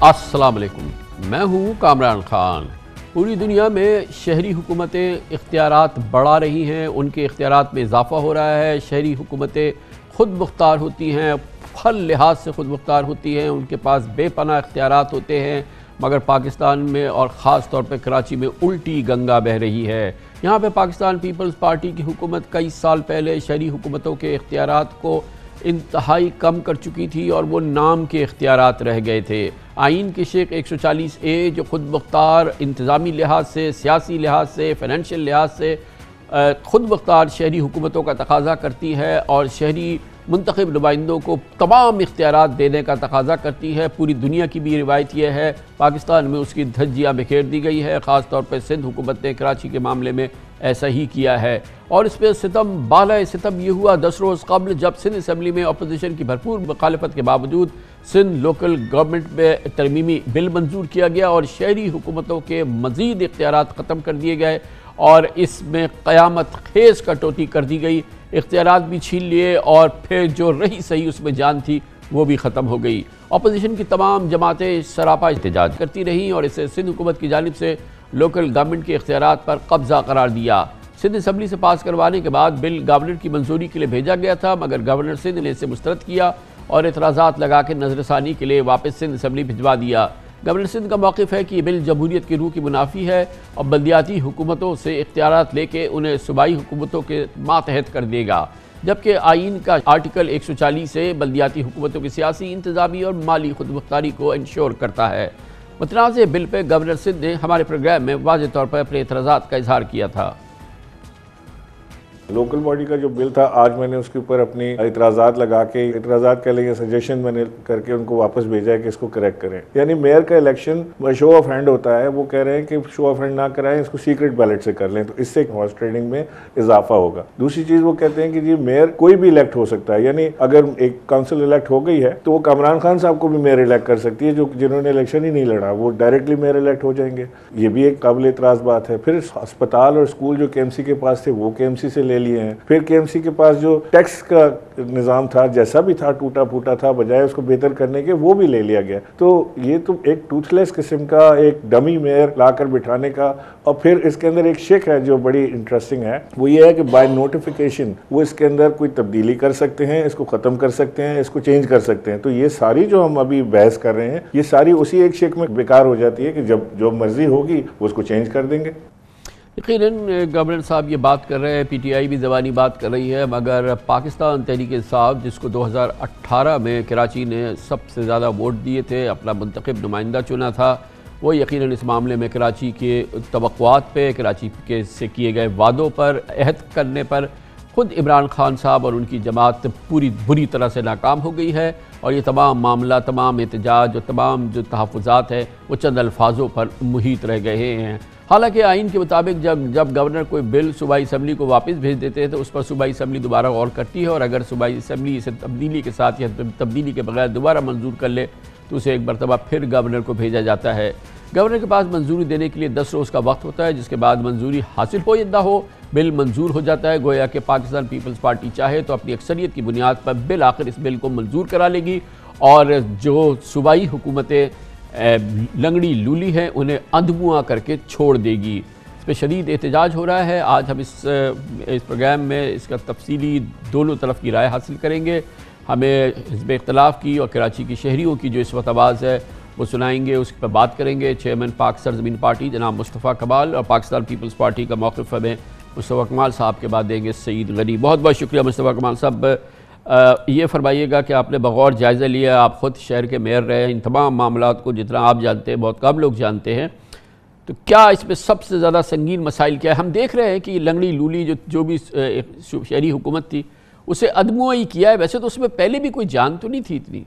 السلام علیکم، میں ہوں کامران خان۔ پوری دنیا میں شہری حکومتیں اختیارات بڑھا رہی ہیں، ان کے اختیارات میں اضافہ ہو رہا ہے۔ شہری حکومتیں خود مختار ہوتی ہیں، ہر لحاظ سے خود مختار ہوتی ہیں، ان کے پاس بے پناہ اختیارات ہوتے ہیں، مگر پاکستان میں اور خاص طور پہ کراچی میں الٹی گنگا بہہ رہی ہے۔ یہاں پہ پاکستان پیپلز پارٹی کی حکومت کئی سال پہلے شہری حکومتوں کے اختیارات کو انتہائی کم کر چکی تھی اور وہ نام کے اختیارات رہ گئے تھے۔ آئین کی شق 140A جو خود مختار انتظامی لحاظ سے، سیاسی لحاظ سے، فائنینشیل لحاظ سے خود مختار شہری حکومتوں کا تقاضا کرتی ہے اور شہری منتخب نمائندوں کو تمام اختیارات دینے کا تقاضا کرتی ہے۔ پوری دنیا کی بھی روایت یہ ہے، پاکستان میں اس کی دھجیاں بکھیر دی گئی ہے، خاص طور پہ سندھ حکومت نے کراچی کے معاملے میں ایسا ہی کیا ہے، اور اس پہ ستم بالائے ستم یہ ہوا 10 روز قبل جب سندھ اسمبلی میں اپوزیشن کی بھرپور مخالفت کے باوجود سندھ لوکل گورنمنٹ میں ترمیمی بل منظور کیا گیا اور شہری حکومتوں کے مزید اختیارات ختم کر دیے گئے اور اس میں قیامت خیز کٹوتی کر دی گئی، اختیارات بھی چھین لیے اور پھر جو رہی صحیح اس میں جان تھی وہ بھی ختم ہو گئی۔ اپوزیشن کی تمام جماعتیں سراپا احتجاج کرتی رہیں اور اسے سندھ حکومت کی جانب سے لوکل گورنمنٹ کے اختیارات پر قبضہ قرار دیا۔ سندھ اسمبلی سے پاس کروانے کے بعد بل گورنر کی منظوری کے لیے بھیجا گیا تھا، مگر گورنر سندھ نے اسے مسترد کیا اور اعتراضات لگا کے نظر ثانی کے لیے واپس سندھ اسمبلی بھجوا دیا۔ گورنر سندھ کا موقف ہے کہ یہ بل جمہوریت کی روح کی منافی ہے اور بلدیاتی حکومتوں سے اختیارات لے کے انہیں صوبائی حکومتوں کے ماتحت کر دے گا، جبکہ آئین کا آرٹیکل 140 سے بلدیاتی حکومتوں کی سیاسی، انتظامی اور مالی خود مختاری کو انشور کرتا ہے۔ متنازع بل پہ گورنر سندھ نے ہمارے پروگرام میں واضح طور پر اپنے اعتراضات کا اظہار کیا تھا۔ لوکل باڈی کا جو بل تھا، آج میں نے اس کے اوپر اپنی اعتراضات لگا کے اعتراضات کے لیے سجیشن میں نے کر کے ان کو واپس بھیجا ہے کہ اس کو کریکٹ کریں۔ یعنی میئر کا الیکشن شو آف ہینڈ ہوتا ہے، وہ کہہ رہے ہیں کہ شو آف ہینڈ نہ کرائیں، اس کو سیکرٹ بیلٹ سے کر لیں تو اس سے ہارس ٹریڈنگ میں اضافہ ہوگا۔ دوسری چیز وہ کہتے ہیں کہ جی میئر کوئی بھی الیکٹ ہو سکتا ہے، یعنی اگر ایک کونسل الیکٹ ہو گئی ہے تو وہ کامران خان صاحب کو بھی میئر الیکٹ کر سکتی ہے، جنہوں نے الیکشن ہی نہیں لڑا وہ ڈائریکٹلی میئر الیکٹ ہو جائیں گے۔ یہ بھی ایک قابل اعتراض بات ہے۔ پھر اسپتال اور اسکول جو KMC کے پاس تھے وہ KMC سے لے لیے ہیں۔ پھر KMC کے پاس جو ٹیکس کا نظام تھا، جیسا بھی تھا، ٹوٹا پھوٹا تھا، بجائے اس کو بہتر کرنے کے وہ بھی لے لیا گیا۔ تو یہ تو ایک ٹوتھ لیس قسم کا ایک ڈمی میئر لا کر بٹھانے کا، اور پھر اس کے اندر ایک شک ہے جو بڑی انٹرسٹنگ ہے، وہ یہ ہے کہ بائی نوٹیفیکیشن وہ اس کے اندر کوئی تبدیلی کر سکتے ہیں، اس کو ختم کر سکتے ہیں، اس کو چینج کر سکتے ہیں۔ تو یہ ساری جو ہم ابھی بحث کر رہے ہیں یہ ساری اسی ایک شک میں بیکار ہو جاتی ہے کہ جب جو مرضی ہوگی وہ اس کو چینج کر دیں گے۔ یقیناً گورنر صاحب یہ بات کر رہے ہیں، PTI بھی زبانی بات کر رہی ہے، مگر پاکستان تحریک انصاف جس کو 2018 میں کراچی نے سب سے زیادہ ووٹ دیے تھے، اپنا منتخب نمائندہ چنا تھا، وہ یقیناً اس معاملے میں کراچی کے توقعات پہ، کراچی کے سے کیے گئے وعدوں پر، عہد کرنے پر خود عمران خان صاحب اور ان کی جماعت پوری بری طرح سے ناکام ہو گئی ہے، اور یہ تمام معاملہ، تمام احتجاج اور تمام جو تحفظات ہیں وہ چند الفاظوں پر محیط رہ گئے ہیں۔ حالانکہ آئین کے مطابق جب گورنر کوئی بل صوبائی اسمبلی کو واپس بھیج دیتے ہیں تو اس پر صوبائی اسمبلی دوبارہ غور کرتی ہے، اور اگر صوبائی اسمبلی اسے تبدیلی کے ساتھ یا تبدیلی کے بغیر دوبارہ منظور کر لے تو اسے ایک مرتبہ پھر گورنر کو بھیجا جاتا ہے۔ گورنر کے پاس منظوری دینے کے لیے 10 روز کا وقت ہوتا ہے، جس کے بعد منظوری حاصل ہو یا نہ ہو بل منظور ہو جاتا ہے۔ گویا کہ پاکستان پیپلز پارٹی چاہے تو اپنی اکثریت کی بنیاد پر بالآخر اس بل کو منظور کرا لے گی، اور جو صوبائی حکومتیں لنگڑی لولی ہیں انہیں اندھمواں کر کے چھوڑ دے گی۔ اس پہ شدید احتجاج ہو رہا ہے۔ آج ہم اس پروگرام میں اس کا تفصیلی دونوں طرف کی رائے حاصل کریں گے۔ ہمیں حزب اختلاف کی اور کراچی کی شہریوں کی جو اس وقت آواز ہے وہ سنائیں گے، اس پر بات کریں گے۔ چیئرمین پاک سرزمین پارٹی جناب مصطفیٰ کمال، اور پاکستان پیپلز پارٹی کا موقف ہمیں مصطفیٰ کمال صاحب کے بعد دیں گے سعید غنی۔ بہت بہت شکریہ مصطفیٰ کمال صاحب۔ یہ فرمائیے گا کہ آپ نے بغور جائزہ لیا، آپ خود شہر کے میئر رہے، ان تمام معاملات کو جتنا آپ جانتے ہیں بہت کم لوگ جانتے ہیں، تو کیا اس میں سب سے زیادہ سنگین مسائل کیا ہے؟ ہم دیکھ رہے ہیں کہ لنگڑی لولی جو بھی شہری حکومت تھی اسے ادموا ہی کیا ہے، ویسے تو اس میں پہلے بھی کوئی جان تو نہیں تھی اتنی۔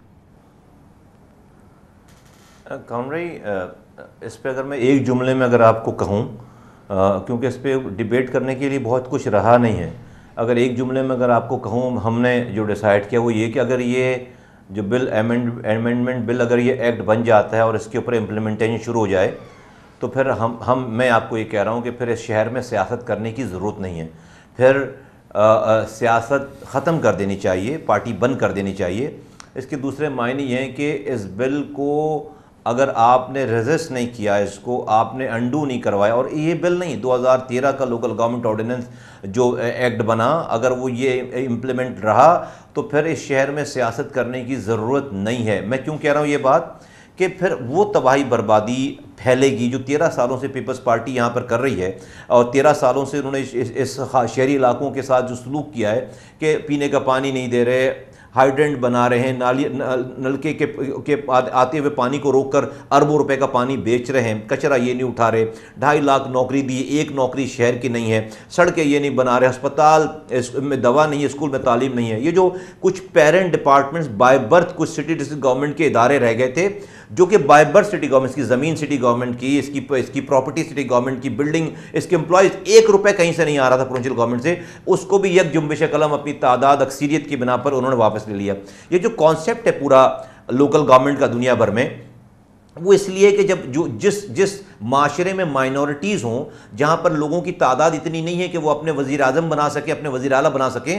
کامرئی، اس پہ اگر میں ایک جملے میں اگر آپ کو کہوں، کیونکہ اس پہ ڈیبیٹ کرنے کے لیے بہت کچھ رہا نہیں ہے، اگر ایک جملے میں اگر آپ کو کہوں، ہم نے جو ڈیسائیڈ کیا وہ یہ کہ اگر یہ جو بل امینڈمنٹ بل اگر یہ ایکٹ بن جاتا ہے اور اس کے اوپر امپلیمنٹیشن شروع ہو جائے تو پھر میں آپ کو یہ کہہ رہا ہوں کہ پھر اس شہر میں سیاست کرنے کی ضرورت نہیں ہے، پھر سیاست ختم کر دینی چاہیے، پارٹی بند کر دینی چاہیے۔ اس کے دوسرے معنی یہ ہیں کہ اس بل کو اگر آپ نے ریزسٹ نہیں کیا اس کو، آپ نے انڈو نہیں کروایا، اور یہ بل نہیں 2013 کا لوکل گورنمنٹ آرڈیننس جو ایکٹ بنا، اگر وہ یہ امپلیمنٹ رہا تو پھر اس شہر میں سیاست کرنے کی ضرورت نہیں ہے۔ میں کیوں کہہ رہا ہوں یہ بات کہ پھر وہ تباہی بربادی پھیلے گی جو 13 سالوں سے پیپلز پارٹی یہاں پر کر رہی ہے، اور 13 سالوں سے انہوں نے اس شہری علاقوں کے ساتھ جو سلوک کیا ہے کہ پینے کا پانی نہیں دے رہے، ہائیڈرنٹ بنا رہے ہیں، نلکے کے آتے ہوئے پانی کو روک کر اربوں روپے کا پانی بیچ رہے ہیں، کچرا یہ نہیں اٹھا رہے، 2.5 لاکھ نوکری دی، ایک نوکری شہر کی نہیں ہے، سڑکیں یہ نہیں بنا رہے، ہسپتال میں دوا نہیں ہے، اسکول میں تعلیم نہیں ہے۔ یہ جو کچھ پیرنٹ ڈپارٹمنٹس بائی برتھ کچھ سٹی ڈسٹرکٹ گورنمنٹ کے ادارے رہ گئے تھے، جو کہ بائی برتھ سٹی گورنمنٹ کی زمین سٹی گورنمنٹ کی، اس کی پراپرٹی سٹی گورنمنٹ کی، بلڈنگ، اس کے امپلائیز، 1 روپے کہیں سے نہیں آ رہا تھا پروونشل گورنمنٹ سے، اس کو بھی یک جنبش قلم اپنی تعداد اکثریت کی بنا پر انہوں نے واپس لے لیا۔ یہ جو کانسیپٹ ہے پورا لوکل گورنمنٹ کا دنیا بھر میں، وہ اس لیے کہ جس معاشرے میں مائنورٹیز ہوں، جہاں پر لوگوں کی تعداد اتنی نہیں ہے کہ وہ اپنے وزیر اعظم بنا سکیں، اپنے وزیر اعلیٰ بنا سکیں،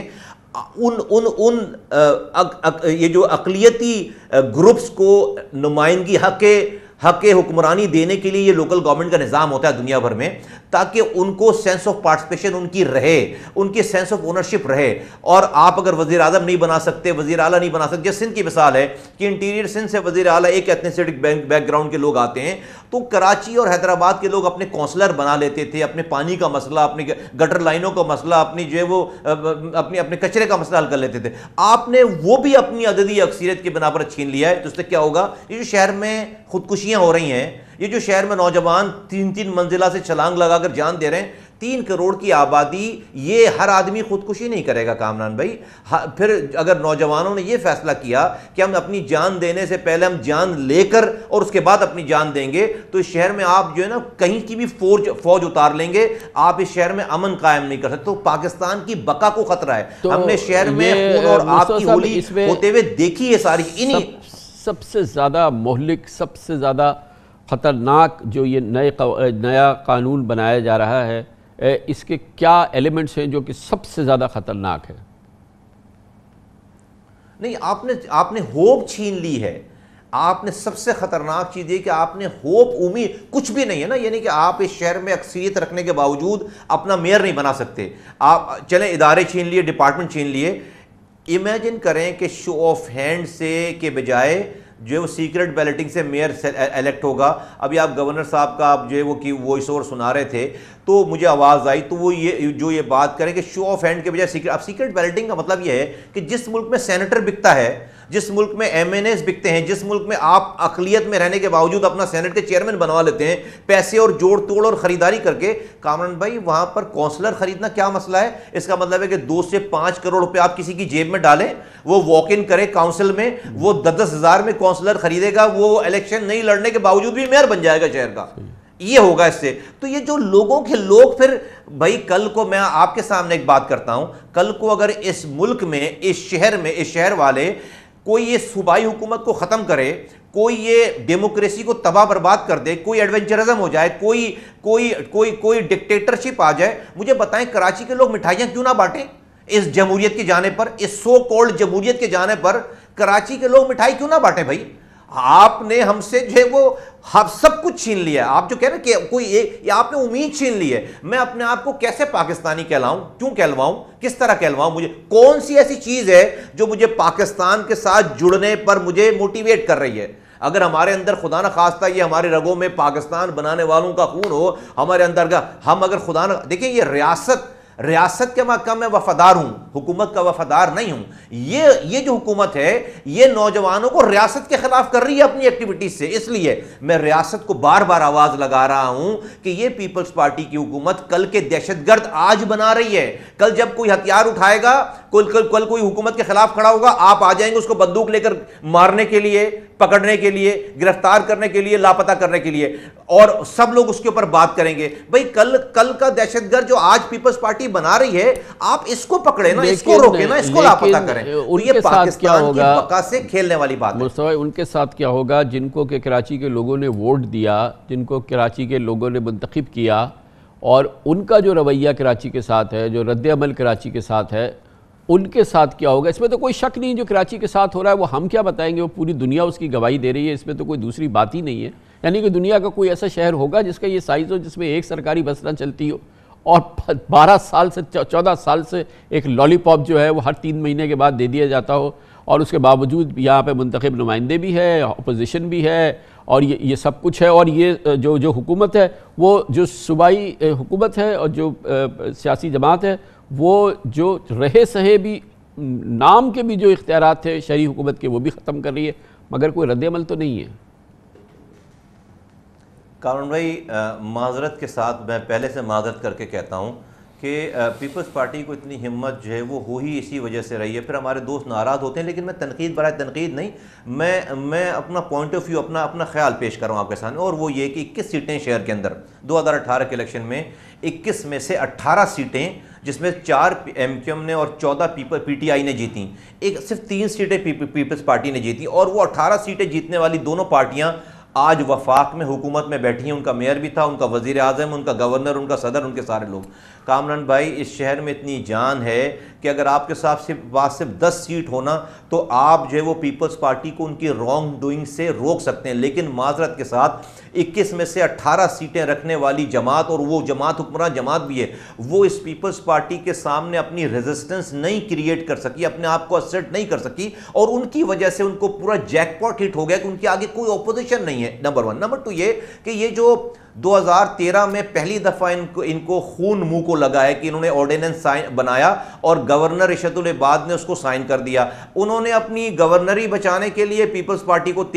یہ جو اقلیتی گروپس کو نمائندگی حق حکمرانی دینے کے لیے یہ لوکل گورنمنٹ کا نظام ہوتا ہے دنیا بھر میں، تاکہ ان کو سینس آف پارٹیسپیشن ان کی رہے، ان کی سینس آف اونرشپ رہے۔ اور آپ اگر وزیر اعظم نہیں بنا سکتے، وزیر اعلیٰ نہیں بنا سکتے، جس سندھ کی مثال ہے کہ انٹیریئر سندھ سے وزیر اعلیٰ ایک ایتھنسٹک بیک گراؤنڈ کے لوگ آتے ہیں، تو کراچی اور حیدرآباد کے لوگ اپنے کونسلر بنا لیتے تھے، اپنے پانی کا مسئلہ، اپنی گٹر لائنوں کا مسئلہ، اپنی جو ہے وہ اپنے کچرے کا مسئلہ حل کر لیتے تھے۔ آپ نے وہ بھی اپنی عددی اکثریت کی بنا پر چھین لیا ہے، تو اس سے کیا ہوگا؟ یہ جو شہر میں خودکشیاں ہو رہی ہیں، یہ جو شہر میں نوجوان 3 منزلہ سے چھلانگ لگا کر جان دے رہے ہیں، 3 کروڑ کی آبادی، یہ ہر آدمی خودکشی نہیں کرے گا کامران بھائی۔ پھر اگر نوجوانوں نے یہ فیصلہ کیا کہ ہم اپنی جان دینے سے پہلے ہم جان لے کر اور اس کے بعد اپنی جان دیں گے، تو اس شہر میں آپ جو ہے نا کہیں کی بھی فوج اتار لیں گے، آپ اس شہر میں امن قائم نہیں کر سکتے۔ تو پاکستان کی بقا کو خطرہ ہے۔ ہم نے شہر میں خون اور آپ کی ہولی ہوتے ہوئے دیکھی ہے ساری۔ سب سے زیادہ مہلک، سب سے زیادہ خطرناک جو یہ نیا قانون بنایا جا رہا ہے، اس کے کیا ایلیمنٹس ہیں جو کہ سب سے زیادہ خطرناک ہے؟ نہیں، آپ نے ہوپ چھین لی ہے۔ آپ نے سب سے خطرناک چیز یہ کہ آپ نے ہوپ، امید کچھ بھی نہیں ہے نا، یعنی کہ آپ اس شہر میں اکثریت رکھنے کے باوجود اپنا میئر نہیں بنا سکتے۔ آپ چلیں ادارے چھین لیے، ڈپارٹمنٹ چھین لیے، امیجن کریں کہ شو آف ہینڈ سے کے بجائے جو ہے وہ سیکرٹ بیلٹنگ سے میئر الیکٹ ہوگا۔ ابھی آپ گورنر صاحب کا آپ جو ہے وہ کی وائس اوور سنا رہے تھے تو مجھے آواز آئی، تو وہ یہ بات کریں کہ شو آف ہینڈ کے بجائے سیکرٹ۔ اب سیکرٹ بیلٹنگ کا مطلب یہ ہے کہ جس ملک میں سینیٹر بکتا ہے، جس ملک میں ایم این ایز بکتے ہیں، جس ملک میں آپ اقلیت میں رہنے کے باوجود اپنا سینٹ کے چیئرمین بنوا لیتے ہیں پیسے اور جوڑ توڑ اور خریداری کر کے، کامران بھائی وہاں پر کونسلر خریدنا کیا مسئلہ ہے؟ اس کا مطلب ہے کہ 2 سے 5 کروڑ روپے آپ کسی کی جیب میں ڈالیں، وہ واک ان کرے کاؤنسل میں، وہ 10 ہزار میں کونسلر خریدے گا، وہ الیکشن نہیں لڑنے کے باوجود بھی میئر بن جائے گا شہر کا۔ یہ ہوگا اس سے۔ تو یہ جو لوگوں کے لوگ پھر بھائی، کل کو میں آپ کے سامنے ایک بات کرتا ہوں، کل کو اگر اس ملک میں، اس شہر والے کوئی یہ صوبائی حکومت کو ختم کرے، کوئی یہ ڈیموکریسی کو تباہ برباد کر دے، کوئی ایڈونچرزم ہو جائے، کوئی ڈکٹیٹرشپ آ جائے، مجھے بتائیں کراچی کے لوگ مٹھائیاں کیوں نہ بانٹیں؟ اس جمہوریت کی جانے پر، اس سو کولڈ جمہوریت کے جانے پر کراچی کے لوگ مٹھائی کیوں نہ بانٹیں بھائی؟ آپ نے ہم سے جو ہے وہ سب کچھ چھین لیا ہے۔ آپ جو کہہ رہے ہیں کہ کوئی ایک، آپ نے امید چھین لی ہے۔ میں اپنے آپ کو کیسے پاکستانی کہلاؤں؟ کیوں کہلواؤں؟ کس طرح کہلواؤں؟ مجھے کون سی ایسی چیز ہے جو مجھے پاکستان کے ساتھ جڑنے پر مجھے موٹیویٹ کر رہی ہے؟ اگر ہمارے اندر خدا نہ خواستہ یہ ہمارے رگوں میں پاکستان بنانے والوں کا خون ہو ہمارے اندر کا، ہم اگر خدا نہ دیکھیں، یہ ریاست کے مقام میں وفادار ہوں، حکومت کا وفادار نہیں ہوں۔ یہ جو حکومت ہے یہ نوجوانوں کو ریاست کے خلاف کر رہی ہے اپنی ایکٹیویٹیز سے۔ اس لیے میں ریاست کو بار بار آواز لگا رہا ہوں کہ یہ پیپلز پارٹی کی حکومت کل کے دہشت گرد آج بنا رہی ہے۔ کل جب کوئی ہتھیار اٹھائے گا، کل کوئی حکومت کے خلاف کھڑا ہوگا، آپ آ جائیں گے اس کو بندوق لے کر مارنے کے لیے، پکڑنے کے لیے، گرفتار کرنے کے لیے، لاپتہ کرنے کے لیے، اور سب لوگ اس کے اوپر بات کریں گے۔ بھائی کل کا دہشت گرد جو آج پیپلز پارٹی بنا رہی ہے، آپ اس کو پکڑیں نا، اس کو روکیں نا، اس کو لاپتہ کریں۔ یہ پاکستان کی بقا سے کھیلنے والی بات ہے۔ مصطفیٰ، ان کے ساتھ کیا ہوگا جن کو کہ کراچی کے لوگوں نے ووٹ دیا، جن کو کراچی کے لوگوں نے منتخب کیا، اور ان کا جو رویہ کراچی کے ساتھ ہے، جو رد عمل کراچی کے ساتھ ہے، ان کے ساتھ کیا ہوگا؟ اس میں تو کوئی شک نہیں جو کراچی کے ساتھ ہو رہا ہے وہ ہم کیا بتائیں گے، وہ پوری دنیا اس کی گواہی دے رہی ہے، اس میں تو کوئی دوسری بات ہی نہیں ہے۔ یعنی کہ دنیا کا کوئی ایسا شہر ہوگا جس کا یہ سائز ہو جس میں ایک سرکاری بس نہ چلتی ہو، اور 12 سال سے 14 سال سے ایک لالی پاپ جو ہے وہ ہر 3 مہینے کے بعد دے دیا جاتا ہو، اور اس کے باوجود یہاں پہ منتخب نمائندے بھی ہے، اپوزیشن بھی ہے، اور یہ سب کچھ ہے۔ اور یہ جو حکومت ہے وہ جو صوبائی حکومت ہے اور جو سیاسی جماعت ہے وہ جو رہے سہے بھی نام کے بھی جو اختیارات تھے شہری حکومت کے وہ بھی ختم کر رہی ہے، مگر کوئی رد عمل تو نہیں ہے۔ کامران بھائی، معذرت کے ساتھ میں پہلے سے معذرت کر کے کہتا ہوں کہ پیپلز پارٹی کو اتنی ہمت جو ہے وہ ہو ہی اسی وجہ سے رہی ہے۔ پھر ہمارے دوست ناراض ہوتے ہیں، لیکن میں تنقید برائے تنقید نہیں، میں اپنا پوائنٹ آف ویو اپنا خیال پیش کر رہا ہوں آپ کے سامنے، اور وہ یہ کہ 21 سیٹیں شہر کے اندر 2018 کے الیکشن میں 21 میں سے 18 سیٹیں، جس میں 4 ایم کیو ایم نے اور 14 پی ٹی آئی نے جیتیں، صرف 3 سیٹیں پیپلز پارٹی نے جیتیں، اور وہ 18 سیٹیں جیتنے والی دونوں پارٹیاں آج وفاق میں حکومت میں بیٹھی ہیں۔ ان کا میئر بھی تھا، ان کا وزیر اعظم، ان کا گورنر، ان کا صدر، ان کے سارے لوگ۔ کامران بھائی، اس شہر میں اتنی جان ہے کہ اگر آپ کے پاس صرف 10 سیٹ ہونا تو آپ جو ہے وہ پیپلز پارٹی کو ان کی رانگ ڈوئنگ سے روک سکتے ہیں، لیکن معذرت کے ساتھ 21 میں سے 18 سیٹیں رکھنے والی جماعت، اور وہ جماعت حکمراں جماعت بھی ہے، وہ اس پیپلز پارٹی کے سامنے اپنی ریزسٹنس نہیں کریٹ کر سکی، اپنے آپ کو اسرٹ نہیں کر سکی، اور ان کی وجہ سے ان کو پورا جیک پاٹ ہٹ ہو گیا کہ ان کے آگے کوئی اپوزیشن نہیں ہے، نمبر 1۔ نمبر 2 یہ کہ یہ جو 2013 میں پہلی دفعہ ان کو خون منہ کو لگا ہے کہ انہوں نے آرڈیننس بنایا اور گورنر رشد العباد نے اس کو سائن کر دیا۔ انہوں نے اپنی گورنری بچانے کے لیے پیپلز پارٹی کو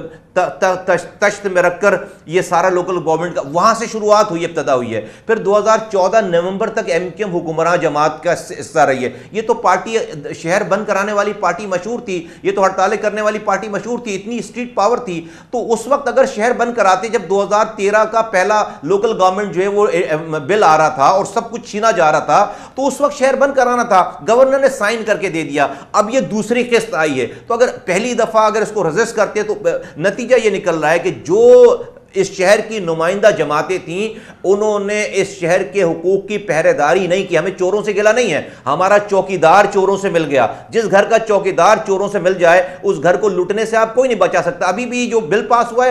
تشت میں رکھ کر یہ سارا لوکل گورنمنٹ کا وہاں سے شروعات ہوئی، ابتدا ہوئی ہے۔ پھر 2014 نومبر تک ایم کیو ایم حکمراں جماعت کا حصہ رہی ہے۔ یہ تو پارٹی شہر بند کرانے والی پارٹی مشہور تھی، یہ تو ہڑتالیں کرنے والی پارٹی مشہور تھی، اتنی اسٹریٹ پاور تھی۔ تو اس وقت اگر شہر بند کراتے، جب 2013 کا پہلا لوکل گورنمنٹ جو ہے وہ بل آ رہا تھا اور سب کچھ چھینا جا رہا تھا، تو اس وقت شہر بند کرانا تھا، گورنر نے سائن کر کے دے دیا۔ اب یہ دوسری قسط آئی ہے، تو اگر پہلی دفعہ اگر اس کو ریزسٹ کرتے تو نتیجہ یہ نکل رہا ہے کہ جو اس شہر کی نمائندہ جماعتیں تھیں انہوں نے اس شہر کے حقوق کی پہرے داری نہیں کی۔ ہمیں چوروں سے گلہ نہیں ہے، ہمارا چوکیدار چوروں سے مل گیا۔ جس گھر کا چوکیدار چوروں سے مل جائے اس گھر کو لوٹنے سے آپ کوئی نہیں بچا سکتا۔ ابھی بھی جو بل پاس ہوا ہے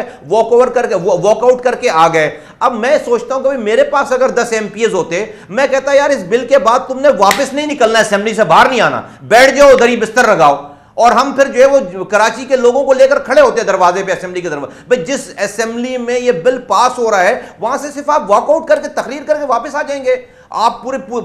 واک آؤٹ کر کے آ گئے۔ اب میں سوچتا ہوں کہ میرے پاس اگر 10 ایم پی ایز ہوتے، میں کہتا یار اس بل کے بعد تم نے واپس نہیں نکلنا، اسمبلی سے باہر نہیں آنا، بیٹھ جاؤ ادھر ہی بستر لگاؤ، اور ہم پھر جو ہے وہ کراچی کے لوگوں کو لے کر کھڑے ہوتے ہیں دروازے پہ، اسمبلی کے دروازے پہ۔ جس اسمبلی میں یہ بل پاس ہو رہا ہے وہاں سے صرف آپ واک آؤٹ کر کے تقریر کر کے واپس آ جائیں گے۔ آپ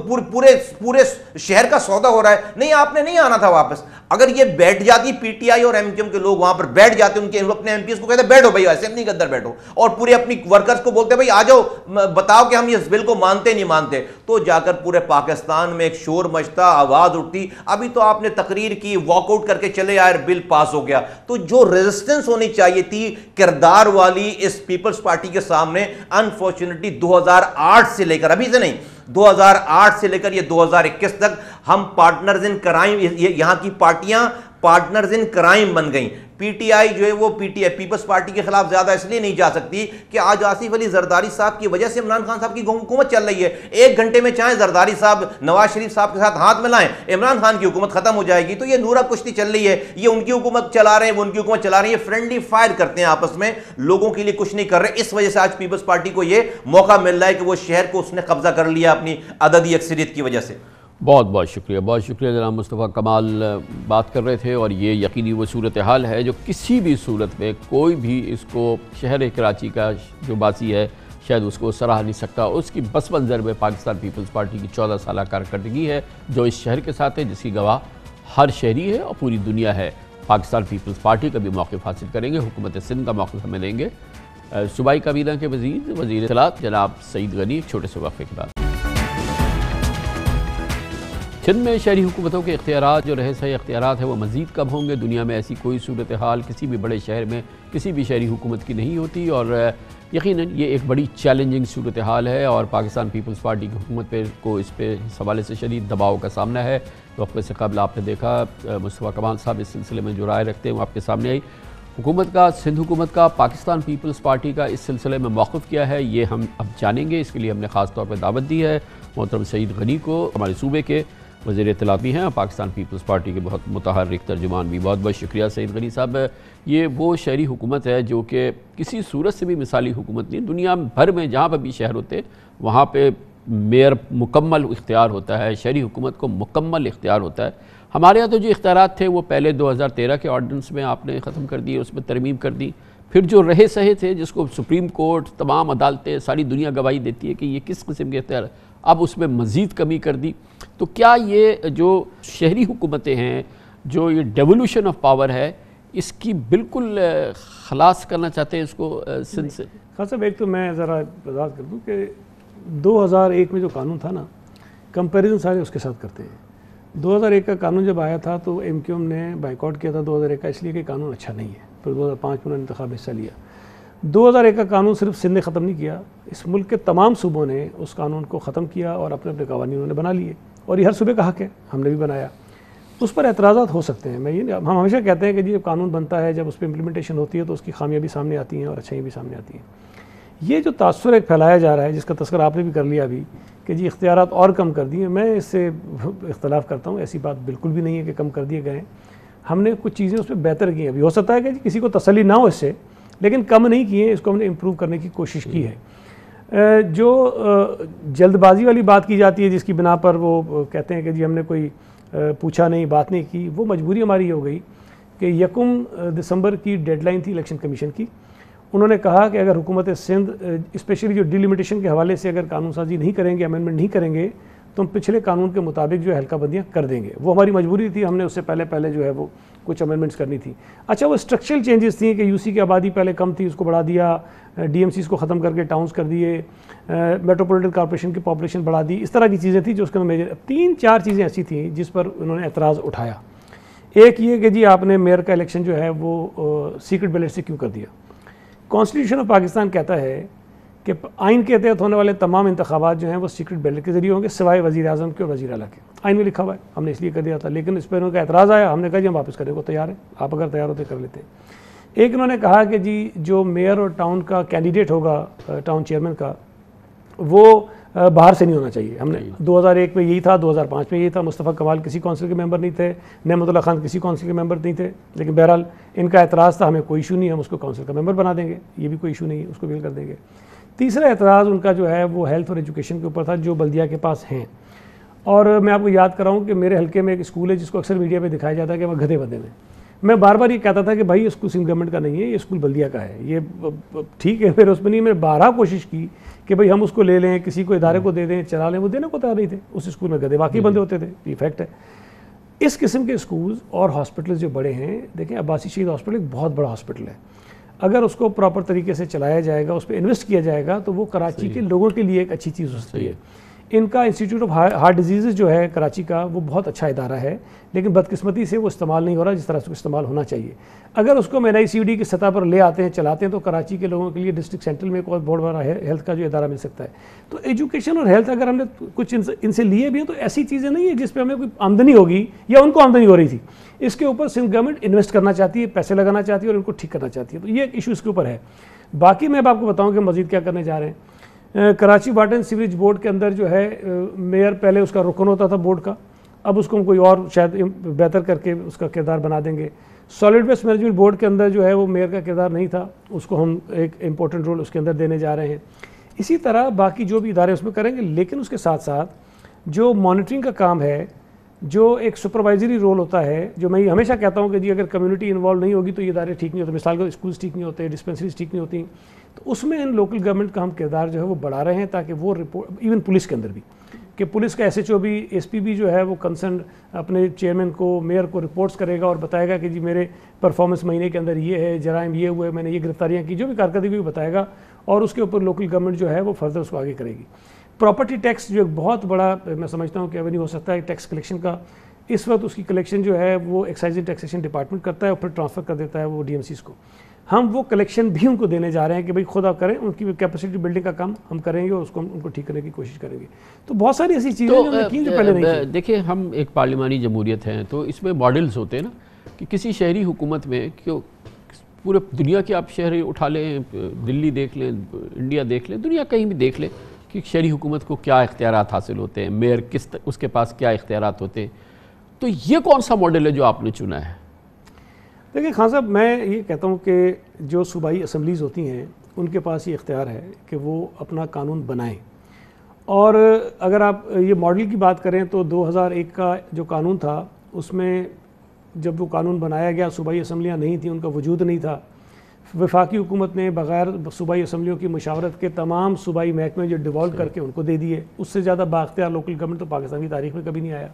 پورے شہر کا سودا ہو رہا ہے، نہیں آپ نے نہیں آنا تھا واپس۔ اگر یہ بیٹھ جاتی پی ٹی آئی اور ایم کیو ایم کے لوگ وہاں پر بیٹھ جاتے، ان کے اپنے ایم پی ایس کو کہتے بیٹھو بھائی اسمبلی کے اندر بیٹھو، اور پورے اپنی ورکرز کو بولتے بھائی آ جاؤ بتاؤ کہ ہم اس بل کو مانتے نہیں مانتے، تو جا کر پورے پاکستان میں ایک شور مچتا، آواز اٹھتی۔ ابھی تو آپ نے تقریر کی، واک آؤٹ کر کے چلے آئے، بل پاس ہو گیا۔ تو جو ریزسٹنس ہونی چاہیے تھی کردار والی اس پیپلز پارٹی کے سامنے، انفارچونیٹلی 2008 سے لے کر، ابھی سے نہیں، 2008 سے لے کر یہ 2021 تک ہم پارٹنرز ان کرائم، یہاں کی پارٹیاں پارٹنرز ان کرائم بن گئیں۔ پی ٹی آئی جو ہے وہ پیپلز پارٹی کے خلاف زیادہ اس لیے نہیں جا سکتی کہ آج آصف علی زرداری صاحب کی وجہ سے عمران خان صاحب کی حکومت چل رہی ہے۔ 1 گھنٹے میں چاہیں زرداری صاحب نواز شریف صاحب کے ساتھ ہاتھ ملائیں، عمران خان کی حکومت ختم ہو جائے گی۔ تو یہ نورا کشتی چل رہی ہے، یہ ان کی حکومت چلا رہے ہیں، وہ ان کی حکومت چلا رہی ہے، فرینڈلی فائر کرتے ہیں آپس میں، لوگوں کے لیے کچھ نہیں کر رہے۔ اس وجہ سے آج پیپلز پارٹی کو یہ موقع مل رہا ہے کہ وہ شہر کو اس نے قبضہ کر لیا اپنی عددی اکثریت کی وجہ سے۔ بہت بہت شکریہ جناب مصطفیٰ کمال، بات کر رہے تھے، اور یہ یقینی وہ صورتحال ہے جو کسی بھی صورت میں کوئی بھی اس کو شہر کراچی کا جو باسی ہے شاید اس کو سراہ نہیں سکتا۔ اس کی بس منظر میں پاکستان پیپلز پارٹی کی 14 سالہ کارکردگی ہے جو اس شہر کے ساتھ ہے، جس کی گواہ ہر شہری ہے اور پوری دنیا ہے۔ پاکستان پیپلز پارٹی کا بھی موقف حاصل کریں گے، حکومت سندھ کا موقف ہمیں دیں گے۔ صوبائی کابینہ کے وزیر اطلاعات جناب سعید غنی ایک چھوٹے سے وقفے کے بعد۔ سندھ میں شہری حکومتوں کے اختیارات جو رہے سہے اختیارات ہیں وہ مزید کم ہوں گے۔ دنیا میں ایسی کوئی صورتحال کسی بھی بڑے شہر میں کسی بھی شہری حکومت کی نہیں ہوتی، اور یقیناً یہ ایک بڑی چیلنجنگ صورتحال ہے، اور پاکستان پیپلز پارٹی کی حکومت کو اس حوالے سے شدید دباؤ کا سامنا ہے۔ وقفے سے قبل آپ نے دیکھا مصطفیٰ کمال صاحب اس سلسلے میں جو رائے رکھتے ہیں وہ آپ کے سامنے آئی۔ سندھ حکومت کا پاکستان پیپلز پارٹی کا اس سلسلے میں موقف کیا ہے یہ ہم اب جانیں گے۔ اس کے لیے ہم نے خاص طور پہ دعوت دی ہے محترم سعید غنی کو، ہمارے صوبے کے وزیر اطلاعی ہیں، پاکستان پیپلز پارٹی کے بہت متحرک ترجمان بھی. بہت بہت شکریہ سعید غنی صاحب. یہ وہ شہری حکومت ہے جو کہ کسی صورت سے بھی مثالی حکومت نہیں. دنیا بھر میں جہاں پہ بھی شہر ہوتے وہاں پہ میئر مکمل اختیار ہوتا ہے، شہری حکومت کو مکمل اختیار ہوتا ہے. ہمارے یہاں تو جو اختیارات تھے وہ پہلے 2013 کے آرڈیننس میں آپ نے ختم کر دیے، اس میں ترمیم کر دی. پھر جو رہے سہے تھے جس کو سپریم کورٹ، تمام عدالتیں، ساری دنیا گواہی دیتی ہے کہ یہ کس قسم کے اختیار، اب اس میں مزید کمی کر دی. تو کیا یہ جو شہری حکومتیں ہیں، جو یہ ڈیولوشن آف پاور ہے، اس کی بالکل خلاص کرنا چاہتے ہیں اس کو سندھ سے؟ خاص صاحب ایک تو میں ذرا وضاحت کر دوں کہ 2001 میں جو قانون تھا نا، کمپیریزن سارے اس کے ساتھ کرتے ہیں. 2001 کا قانون جب آیا تھا تو ایم کیو ایم نے بائیکاٹ کیا تھا 2001 کا، اس لیے کہ قانون اچھا نہیں ہے. پھر 2005 میں انہوں نے انتخاب میں حصہ لیا. 2001 کا قانون صرف سندھ نے ختم نہیں کیا، اس ملک کے تمام صوبوں نے اس قانون کو ختم کیا اور اپنے اپنے قوانین انہوں نے بنا لیے، اور یہ ہر صوبے کا حق ہے، ہم نے بھی بنایا. اس پر اعتراضات ہو سکتے ہیں. ہم ہمیشہ کہتے ہیں کہ جب قانون بنتا ہے، جب اس پہ امپلیمنٹیشن ہوتی ہے تو اس کی خامیاں بھی سامنے آتی ہیں اور اچھائیاں بھی سامنے آتی ہیں. یہ جو تاثر ایک پھیلایا جا رہا ہے، جس کا تذکرہ آپ نے بھی کر لیا ابھی، کہ جی اختیارات اور کم کر دیے، میں اس سے اختلاف کرتا ہوں. ایسی بات بالکل بھی نہیں ہے کہ کم کر دیے گئے ہیں. ہم نے کچھ چیزیں اس پہ بہتر کی ہیں. ابھی ہو سکتا ہے کہ کسی کو تسلی نہ ہو اس سے، لیکن کم نہیں کیے ہیں، اس کو ہم نے امپروو کرنے کی کوشش کی ہے. جو جلد بازی والی بات کی جاتی ہے، جس کی بنا پر وہ کہتے ہیں کہ جی ہم نے کوئی پوچھا نہیں، بات نہیں کی، وہ مجبوری ہماری ہو گئی کہ 1 دسمبر کی ڈیڈ لائن تھی الیکشن کمیشن کی. انہوں نے کہا کہ اگر حکومت سندھ اسپیشلی جو ڈیلیمیٹیشن کے حوالے سے اگر قانون سازی نہیں کریں گے، امینڈمنٹ نہیں کریں گے، تو ہم پچھلے قانون کے مطابق جو ہے حلقہ بندیاں کر دیں گے. وہ ہماری مجبوری تھی، ہم نے اس سے پہلے جو ہے وہ کچھ امینڈمنٹس کرنی تھی. اچھا، وہ اسٹرکچرل چینجز تھیں کہ یو سی کی آبادی پہلے کم تھی، اس کو بڑھا دیا، ڈی ایم سیز کو ختم کر کے ٹاؤنز کر دیے، میٹروپولیٹن کارپوریشن کی پاپولیشن بڑھا دی. اس طرح کی چیزیں تھیں جو اس کے اندر میجر 3-4 چیزیں ایسی تھیں جس پر انہوں نے اعتراض اٹھایا. ایک یہ کہ جی آپ نے میئر کا الیکشن جو ہے وہ سیکرٹ بیلٹ سے کیوں کر دیا. کانسٹیٹیوشن آف پاکستان کہتا ہے کہ آئین کے تحت ہونے والے تمام انتخابات جو ہیں وہ سیکرٹ بیلٹ کے ذریعے ہوں گے، سوائے وزیر اعظم کے اور وزیر اعلیٰ کے. آئین میں لکھا ہوا ہے، ہم نے اس لیے کر دیا تھا. لیکن اس پہ انہوں کا اعتراض آیا، ہم نے کہا جی ہم واپس کرنے کو تیار ہیں، آپ اگر تیار ہوتے کر لیتے. ایک انہوں نے کہا کہ جی جو میئر اور ٹاؤن کا کینڈیڈیٹ ہوگا، ٹاؤن چیئرمین کا، وہ باہر سے نہیں ہونا چاہیے. ہم نے 2001 میں یہی تھا، 2005 میں یہی تھا. مصطفیٰ کمال کسی کونسل کے ممبر نہیں تھے، نعمت اللہ خان کسی کونسل کے ممبر نہیں تھے. لیکن بہرحال ان کا اعتراض تھا، ہمیں کوئی ایشو نہیں، ہم اس کو کونسل کا ممبر بنا دیں گے، یہ بھی کوئی ایشو نہیں ہے، اس کو بھی کر دیں گے. تیسرا اعتراض ان کا جو ہے وہ ہیلتھ اور ایجوکیشن کے اوپر تھا، جو بلدیہ کے پاس ہیں. اور میں آپ کو یاد کراؤں کہ میرے حلقے میں ایک اسکول ہے جس کو اکثر میڈیا پہ دکھایا جاتا ہے کہ وہ گدھے بندے میں. میں بار بار یہ کہتا تھا کہ بھائی اسکول سندھ گورنمنٹ کا نہیں ہے، یہ اسکول بلدیہ کا ہے. یہ ٹھیک ہے، پھر اس میں نہیں، میں نے 12 کوشش کی کہ بھئی ہم اس کو لے لیں، کسی کو ادارے کو دے دیں، چلا لیں. وہ دینے کو تیار نہیں تھے. اس اسکول میں گدھے واقعی بندے ہوتے تھے، یہ فیکٹ ہے. اس قسم کے اسکولز اور ہاسپٹلز جو بڑے ہیں، دیکھیں عباسی شہید ہاسپٹل ایک بہت بڑا ہاسپٹل ہے. اگر اس کو پراپر طریقے سے چلایا جائے گا، اس پہ انویسٹ کیا جائے گا، تو وہ کراچی کے لوگوں کے لیے ایک اچھی چیز ہو سکتی ہے. ان کا انسٹیٹیوٹ آف ہارٹ ڈیزیزز جو ہے کراچی کا، وہ بہت اچھا ادارہ ہے، لیکن بدقسمتی سے وہ استعمال نہیں ہو رہا جس طرح سے استعمال ہونا چاہیے. اگر اس کو ہم NICUD کی سطح پر لے آتے ہیں، چلاتے ہیں، تو کراچی کے لوگوں کے لیے ڈسٹرکٹ سینٹرل میں ایک اور بہت بڑا ہیلتھ کا جو ادارہ مل سکتا ہے. تو ایجوکیشن اور ہیلتھ اگر ہم نے کچھ ان سے لیے بھی ہیں تو ایسی چیزیں نہیں ہیں جس پہ ہمیں کوئی آمدنی ہوگی یا ان کو آمدنی ہو رہی تھی. اس کے اوپر سندھ گورنمنٹ انویسٹ کرنا چاہتی ہے، پیسے لگانا چاہتی ہے اور ان کو ٹھیک کرنا چاہتی ہے. تو یہ ایک ایشو اس کے اوپر ہے. باقی میں اب آپ کو بتاؤں کہ مزید کیا کرنے جا رہے ہیں. Karachi water and sewerage board کے اندر جو ہے میئر پہلے اس کا رکن ہوتا تھا بورڈ کا، اب اس کو ہم کوئی اور شاید بہتر کر کے اس کا کردار بنا دیں گے. سالڈ ویسٹ مینجمنٹ بورڈ کے اندر جو ہے وہ میئر کا کردار نہیں تھا، اس کو ہم ایک امپورٹنٹ رول اس کے اندر دینے جا رہے ہیں. اسی طرح باقی جو بھی ادارے اس میں کریں گے. لیکن اس کے ساتھ ساتھ جو مانیٹرنگ کا کام ہے، جو ایک سپروائزری رول ہوتا ہے، جو میں ہمیشہ کہتا ہوں کہ جی اگر کمیونٹی انوالو نہیں ہوگی تو یہ ادارے ٹھیک نہیں ہوتے. مثال کے اسکولس ٹھیک نہیں ہوتے، ڈسپینسریز ٹھیک نہیں ہوتی. تو اس میں ان لوکل گورنمنٹ کا ہم کردار جو ہے وہ بڑھا رہے ہیں تاکہ وہ رپورٹ، ایون پولیس کے اندر بھی، کہ پولیس کا SHO بھی، SP بھی جو ہے وہ کنسرن اپنے چیئرمین کو، میئر کو رپورٹس کرے گا اور بتائے گا کہ جی میرے پرفارمنس مہینے کے اندر یہ ہے، جرائم یہ ہوئے، میں نے یہ گرفتاریاں کی، جو بھی کارکردگی بھی بتائے گا. اور اس کے اوپر لوکل گورنمنٹ جو ہے وہ فردر اس کو آگے کرے گی. پراپرٹی ٹیکس جو ایک بہت بڑا میں سمجھتا ہوں کہ ایونیو ہو سکتا ہے ٹیکس کلیکشن کا. اس وقت اس کی کلیکشن جو ہے وہ ایکسائز اینڈ ٹیکسیشن ڈپارٹمنٹ کرتا ہے اور پھر ٹرانسفر کر دیتا ہے وہ DMCs کو. ہم وہ کلیکشن بھی ان کو دینے جا رہے ہیں کہ بھئی خود آپ کریں، ان کی کیپیسٹی بلڈنگ کا کام ہم کریں گے اور اس کو ان کو ٹھیک کرنے کی کوشش کریں گے. تو بہت ساری ایسی چیزیں جو ہم نے کی جو پہلے نہیں تھی. دیکھیں ہم ایک پارلیمانی جمہوریت ہیں تو اس میں ماڈلز ہوتے ہیں نا، کہ کسی شہری حکومت میں پورے دنیا کے آپ شہر اٹھا لیں، دلی دیکھ لیں، انڈیا دیکھ لیں، دنیا کہیں بھی دیکھ لیں، کہ شہری حکومت کو کیا اختیارات حاصل ہوتے ہیں، میئر اس کے پاس کیا اختیارات ہوتے ہیں، تو یہ کون سا ماڈل ہے جو آپ نے چنا ہے؟ دیکھیں خان صاحب، میں یہ کہتا ہوں کہ جو صوبائی اسمبلیز ہوتی ہیں ان کے پاس یہ اختیار ہے کہ وہ اپنا قانون بنائیں، اور اگر آپ یہ ماڈل کی بات کریں تو 2001 کا جو قانون تھا اس میں جب وہ قانون بنایا گیا صوبائی اسمبلیاں نہیں تھیں، ان کا وجود نہیں تھا، وفاقی حکومت نے بغیر صوبائی اسمبلیوں کی مشاورت کے تمام صوبائی محکمے جو ڈیوالو کر کے ان کو دے دیے، اس سے زیادہ بااختیار لوکل گورنمنٹ تو پاکستان کی تاریخ میں کبھی نہیں آیا۔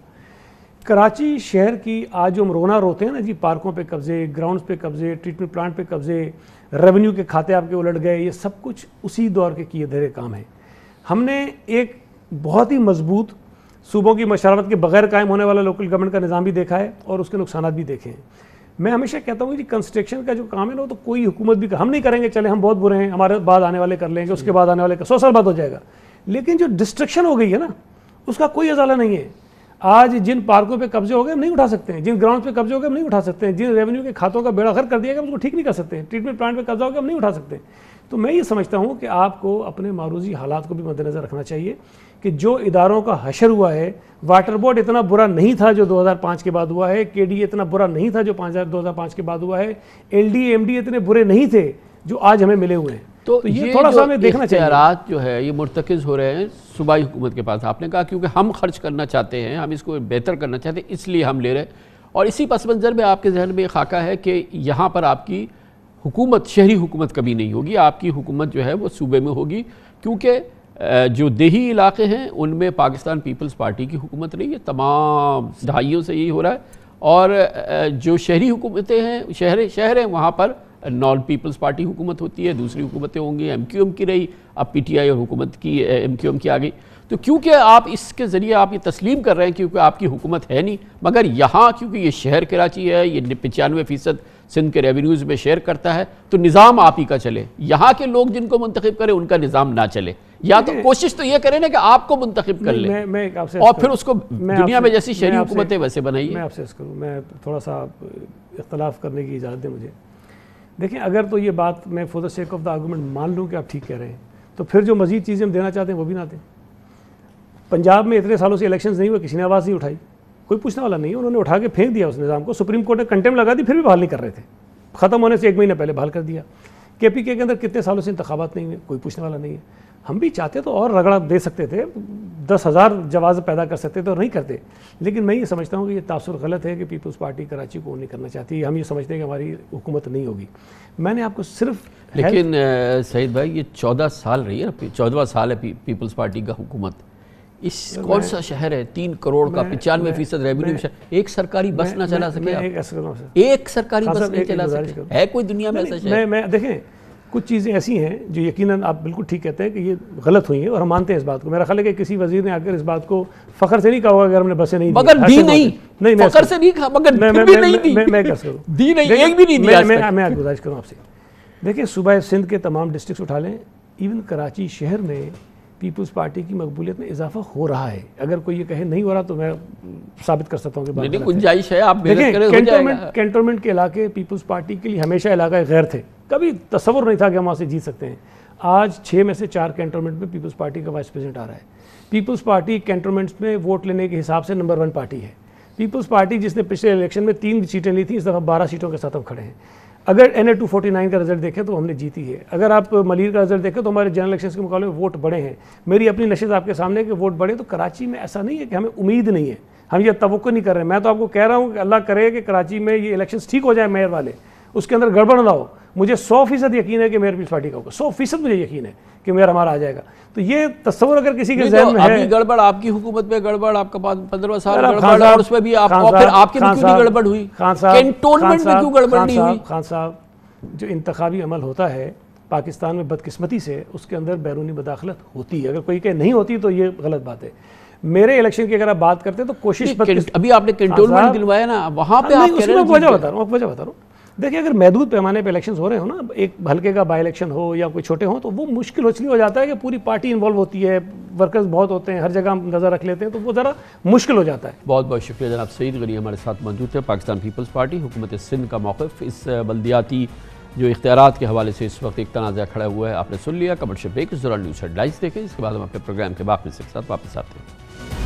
کراچی شہر کی آج جو ہم رونا روتے ہیں نا جی، پارکوں پہ قبضے، گراؤنڈز پہ قبضے، ٹریٹمنٹ پلانٹ پہ قبضے، ریونیو کے کھاتے آپ کے الٹ گئے، یہ سب کچھ اسی دور کے کیے دھرے کام ہیں۔ ہم نے ایک بہت ہی مضبوط صوبوں کی مشاورت کے بغیر قائم ہونے والا لوکل گورنمنٹ کا نظام بھی دیکھا ہے اور اس کے نقصانات بھی دیکھے ہیں۔ میں ہمیشہ کہتا ہوں کہ کنسٹرکشن کا جو کام ہے نا، تو کوئی حکومت بھی ہم نہیں کریں گے، چلے ہم بہت برے ہیں، ہمارے بعد آنے والے کر لیں گے، اس کے بعد آنے والے 100 سال بعد ہو جائے گا، لیکن جو ڈسٹرکشن ہو گئی ہے نا اس کا کوئی ازالہ نہیں ہے۔ آج جن پارکوں پہ قبضے ہو گئے ہم نہیں اٹھا سکتے ہیں، جن گراؤنڈ پہ قبضے ہو گئے ہم نہیں اٹھا سکتے ہیں، جن ریونیو کے کھاتوں کا بیڑا غرق کر دیا گیا ہم اس کو ٹھیک نہیں کر سکتے ہیں، ٹریٹمنٹ پلانٹ پہ قبضہ ہو گیا ہم نہیں اٹھا سکتے۔ تو میں یہ سمجھتا ہوں کہ آپ کو اپنے معروضی حالات کو بھی مد نظر رکھنا چاہیے کہ جو اداروں کا حشر ہوا ہے، واٹر بورڈ اتنا برا نہیں تھا جو 2005 کے بعد ہوا ہے، کے ڈی اتنا برا نہیں تھا جو 2005 کے بعد ہوا ہے، ایل ڈی ایم ڈی اتنے برے نہیں تھے جو آج ہمیں ملے ہوئے ہیں۔ تو یہ تھوڑا سا ہمیں دیکھنا چاہیے۔ اختیارات جو ہے یہ مرتکز ہو رہے ہیں صوبائی حکومت کے پاس، آپ نے کہا کیونکہ ہم خرچ کرنا چاہتے ہیں، ہم اس کو بہتر کرنا چاہتے ہیں، اس لیے ہم لے رہے ہیں، اور اسی پس منظر میں آپ کے ذہن میں یہ خاکہ ہے کہ یہاں پر آپ کی حکومت، شہری حکومت کبھی نہیں ہوگی، آپ کی حکومت جو ہے وہ صوبے میں ہوگی، کیونکہ جو دیہی علاقے ہیں ان میں پاکستان پیپلز پارٹی کی حکومت رہی ہے، تمام دہائیوں سے یہی ہو رہا ہے، اور جو شہری حکومتیں ہیں، شہر ہیں، وہاں پر نان پیپلز پارٹی حکومت ہوتی ہے، دوسری حکومتیں ہوں گی، ایم کیو ایم کی رہی، اب پی ٹی آئی اور حکومت کی ایم کیو ایم کی آ گئی۔ تو کیونکہ آپ اس کے ذریعے آپ یہ تسلیم کر رہے ہیں کیونکہ آپ کی حکومت ہے نہیں، مگر یہاں کیونکہ یہ شہر کراچی ہے، یہ 95% سندھ کے ریونیوز میں شیئر کرتا ہے، تو نظام آپ ہی کا چلے، یہاں کے لوگ جن کو منتخب کریں ان کا نظام نہ چلے، یا تو کوشش تو یہ کریں نا کہ آپ کو منتخب کر لیں اور پھر اس کو دنیا میں جیسی شہری حکومتیں ویسے بنائیے۔ میں آپ سے کروں، میں تھوڑا سا اختلاف کرنے کی اجازت دیں مجھے۔ دیکھیں اگر تو یہ بات میں for the sake of the argument مان لوں کہ آپ ٹھیک کہہ رہے ہیں، تو پھر جو مزید چیزیں ہم دینا چاہتے ہیں وہ بھی نہ دیں۔ پنجاب میں اتنے سالوں سے الیکشنز نہیں ہوئے، کسی نے آواز نہیں اٹھائی، کوئی پوچھنے والا نہیں ہے، انہوں نے اٹھا کے پھینک دیا اس نظام کو، سپریم کورٹ نے کنٹیم لگا دی، پھر بھی بحال نہیں کر رہے تھے، ختم ہونے سے 1 مہینہ پہلے بحال کر دیا۔ کے پی کے اندر کتنے سالوں سے انتخابات نہیں ہوئے، کوئی پوچھنے والا نہیں ہے۔ ہم بھی چاہتے تو اور رگڑا دے سکتے تھے، 10,000 جواز پیدا کر سکتے تھے اور نہیں کرتے، لیکن میں یہ سمجھتا ہوں کہ یہ تاثر غلط ہے کہ پیپلز پارٹی کراچی کو نہیں کرنا چاہتی، ہم یہ سمجھتے ہیں کہ ہماری حکومت نہیں ہوگی۔ میں نے آپ کو صرف لیکن سعید بھائی یہ 14 سال رہی ہے، 14واں سال ہے پیپلز پارٹی کا حکومت، اس کون سا شہر ہے 3 کروڑ کا 95% ریونیو، ایک سرکاری بس نہ چلا سکے، ایک سرکاری بس نہیں چلا سکے، ہے کوئی دنیا میں ایسا شہر؟ میں دیکھیں کچھ چیزیں ایسی ہیں جو یقیناً آپ بالکل ٹھیک کہتے ہیں کہ یہ غلط ہوئی ہیں اور ہم مانتے ہیں اس بات کو۔ میرا خیال ہے کہ کسی وزیر نے آ کر اس بات کو فخر سے نہیں کہا ہوگا اگر ہم نے بسیں نہیں دی، مگر دی نہیں، فخر سے نہیں کہا، مگر پھر بھی نہیں دی، میں کر سکوں دی نہیں، ایک بھی نہیں دیا۔ میں آپ گزارش کروں آپ سے، دیکھیں صوبہ سندھ کے تمام ڈسٹرکٹس اٹھا لیں، ایون کراچی شہر میں پیپلز پارٹی کی مقبولیت میں اضافہ ہو رہا ہے۔ اگر کوئی یہ کہے نہیں ہو رہا تو میں ثابت کر سکتا ہوں کہ بات غلط ہے۔ گنجائش ہے، آپ محنت کریں، ہو جائے گا۔ کینٹونمنٹ کے علاقے پیپلز پارٹی کے لیے ہمیشہ علاقہ غیر تھے، کبھی تصور نہیں تھا کہ ہم وہاں سے جیت سکتے ہیں۔ آج 6 میں سے 4 کینٹونمنٹ میں پیپلز پارٹی کا وائس پریزیڈنٹ آ رہا ہے۔ پیپلز پارٹی کینٹونمنٹس میں ووٹ لینے کے حساب سے نمبر 1 پارٹی ہے۔ پیپلز پارٹی جس نے پچھلے الیکشن میں 3 سیٹیں لی تھیں، اس دفعہ 12 سیٹوں کے ساتھ ہم کھڑے ہیں۔ اگر NA 249 کا رزلٹ دیکھیں تو ہم نے جیتی ہے، اگر آپ ملیر کا رزلٹ دیکھیں تو ہمارے جنرل الیکشنز کے مقابلے میں ووٹ بڑے ہیں۔ میری اپنی نشست آپ کے سامنے کہ ووٹ بڑے، تو کراچی میں ایسا نہیں ہے کہ ہمیں امید نہیں ہے، ہم یہ توقع نہیں کر رہے ہیں۔ میں تو آپ کو کہہ رہا ہوں کہ اللہ کرے کہ کراچی میں یہ الیکشنز ٹھیک ہو جائے، میئر والے اس کے اندر گڑبڑ نہ ہو۔ مجھے 100% یقین ہے کہ میئر پیپلز پارٹی کا ہوگا، 100% مجھے یقین ہے کہ میئر ہمارا آ جائے گا۔ تو یہ تصور اگر کسی کے ذہن میں ہے، ابھی گڑبڑ آپ کی حکومت میں گڑبڑ، آپ کا 15واں سال گڑبڑ، اور اس میں بھی آپ پھر آپ کے میں کیوں نہیں گڑبڑ ہوئی؟ کینٹونمنٹ میں کیوں گڑبڑ نہیں ہوئی؟ خان صاحب، جو انتخابی عمل ہوتا ہے پاکستان میں بدقسمتی سے اس کے اندر بیرونی مداخلت ہوتی ہے، اگر کوئی کہ نہیں ہوتی تو یہ غلط بات ہے۔ میرے الیکشن کی اگر آپ بات کرتے ہیں تو کوشش ابھی آپ نے کینٹونمنٹ دلوایا نا، وہاں پہ آپ کہہ رہے ہیں، وجہ بتا رہا ہوں۔ دیکھیں اگر محدود پیمانے پہ الیکشنز ہو رہے ہوں نا، ایک ہلکے کا بائی الیکشن ہو یا کوئی چھوٹے ہوں، تو وہ مشکل اس لیے ہو جاتا ہے کہ پوری پارٹی انوالو ہوتی ہے، ورکرز بہت ہوتے ہیں، ہر جگہ ہم نظر رکھ لیتے ہیں، تو وہ ذرا مشکل ہو جاتا ہے۔ بہت بہت شکریہ جناب سعید غنی ہمارے ساتھ موجود ہے۔ پاکستان پیپلز پارٹی حکومت سندھ کا موقف اس بلدیاتی جو اختیارات کے حوالے سے اس وقت ایک تنازع کھڑا ہوا ہے، آپ نے سن لیا۔ کمرشل بریک کے دوران نیوز ہیڈ لائنز دیکھیں، اس کے بعد ہم اپنے پروگرام کے باقی حصے کے ساتھ واپس آتے ہیں۔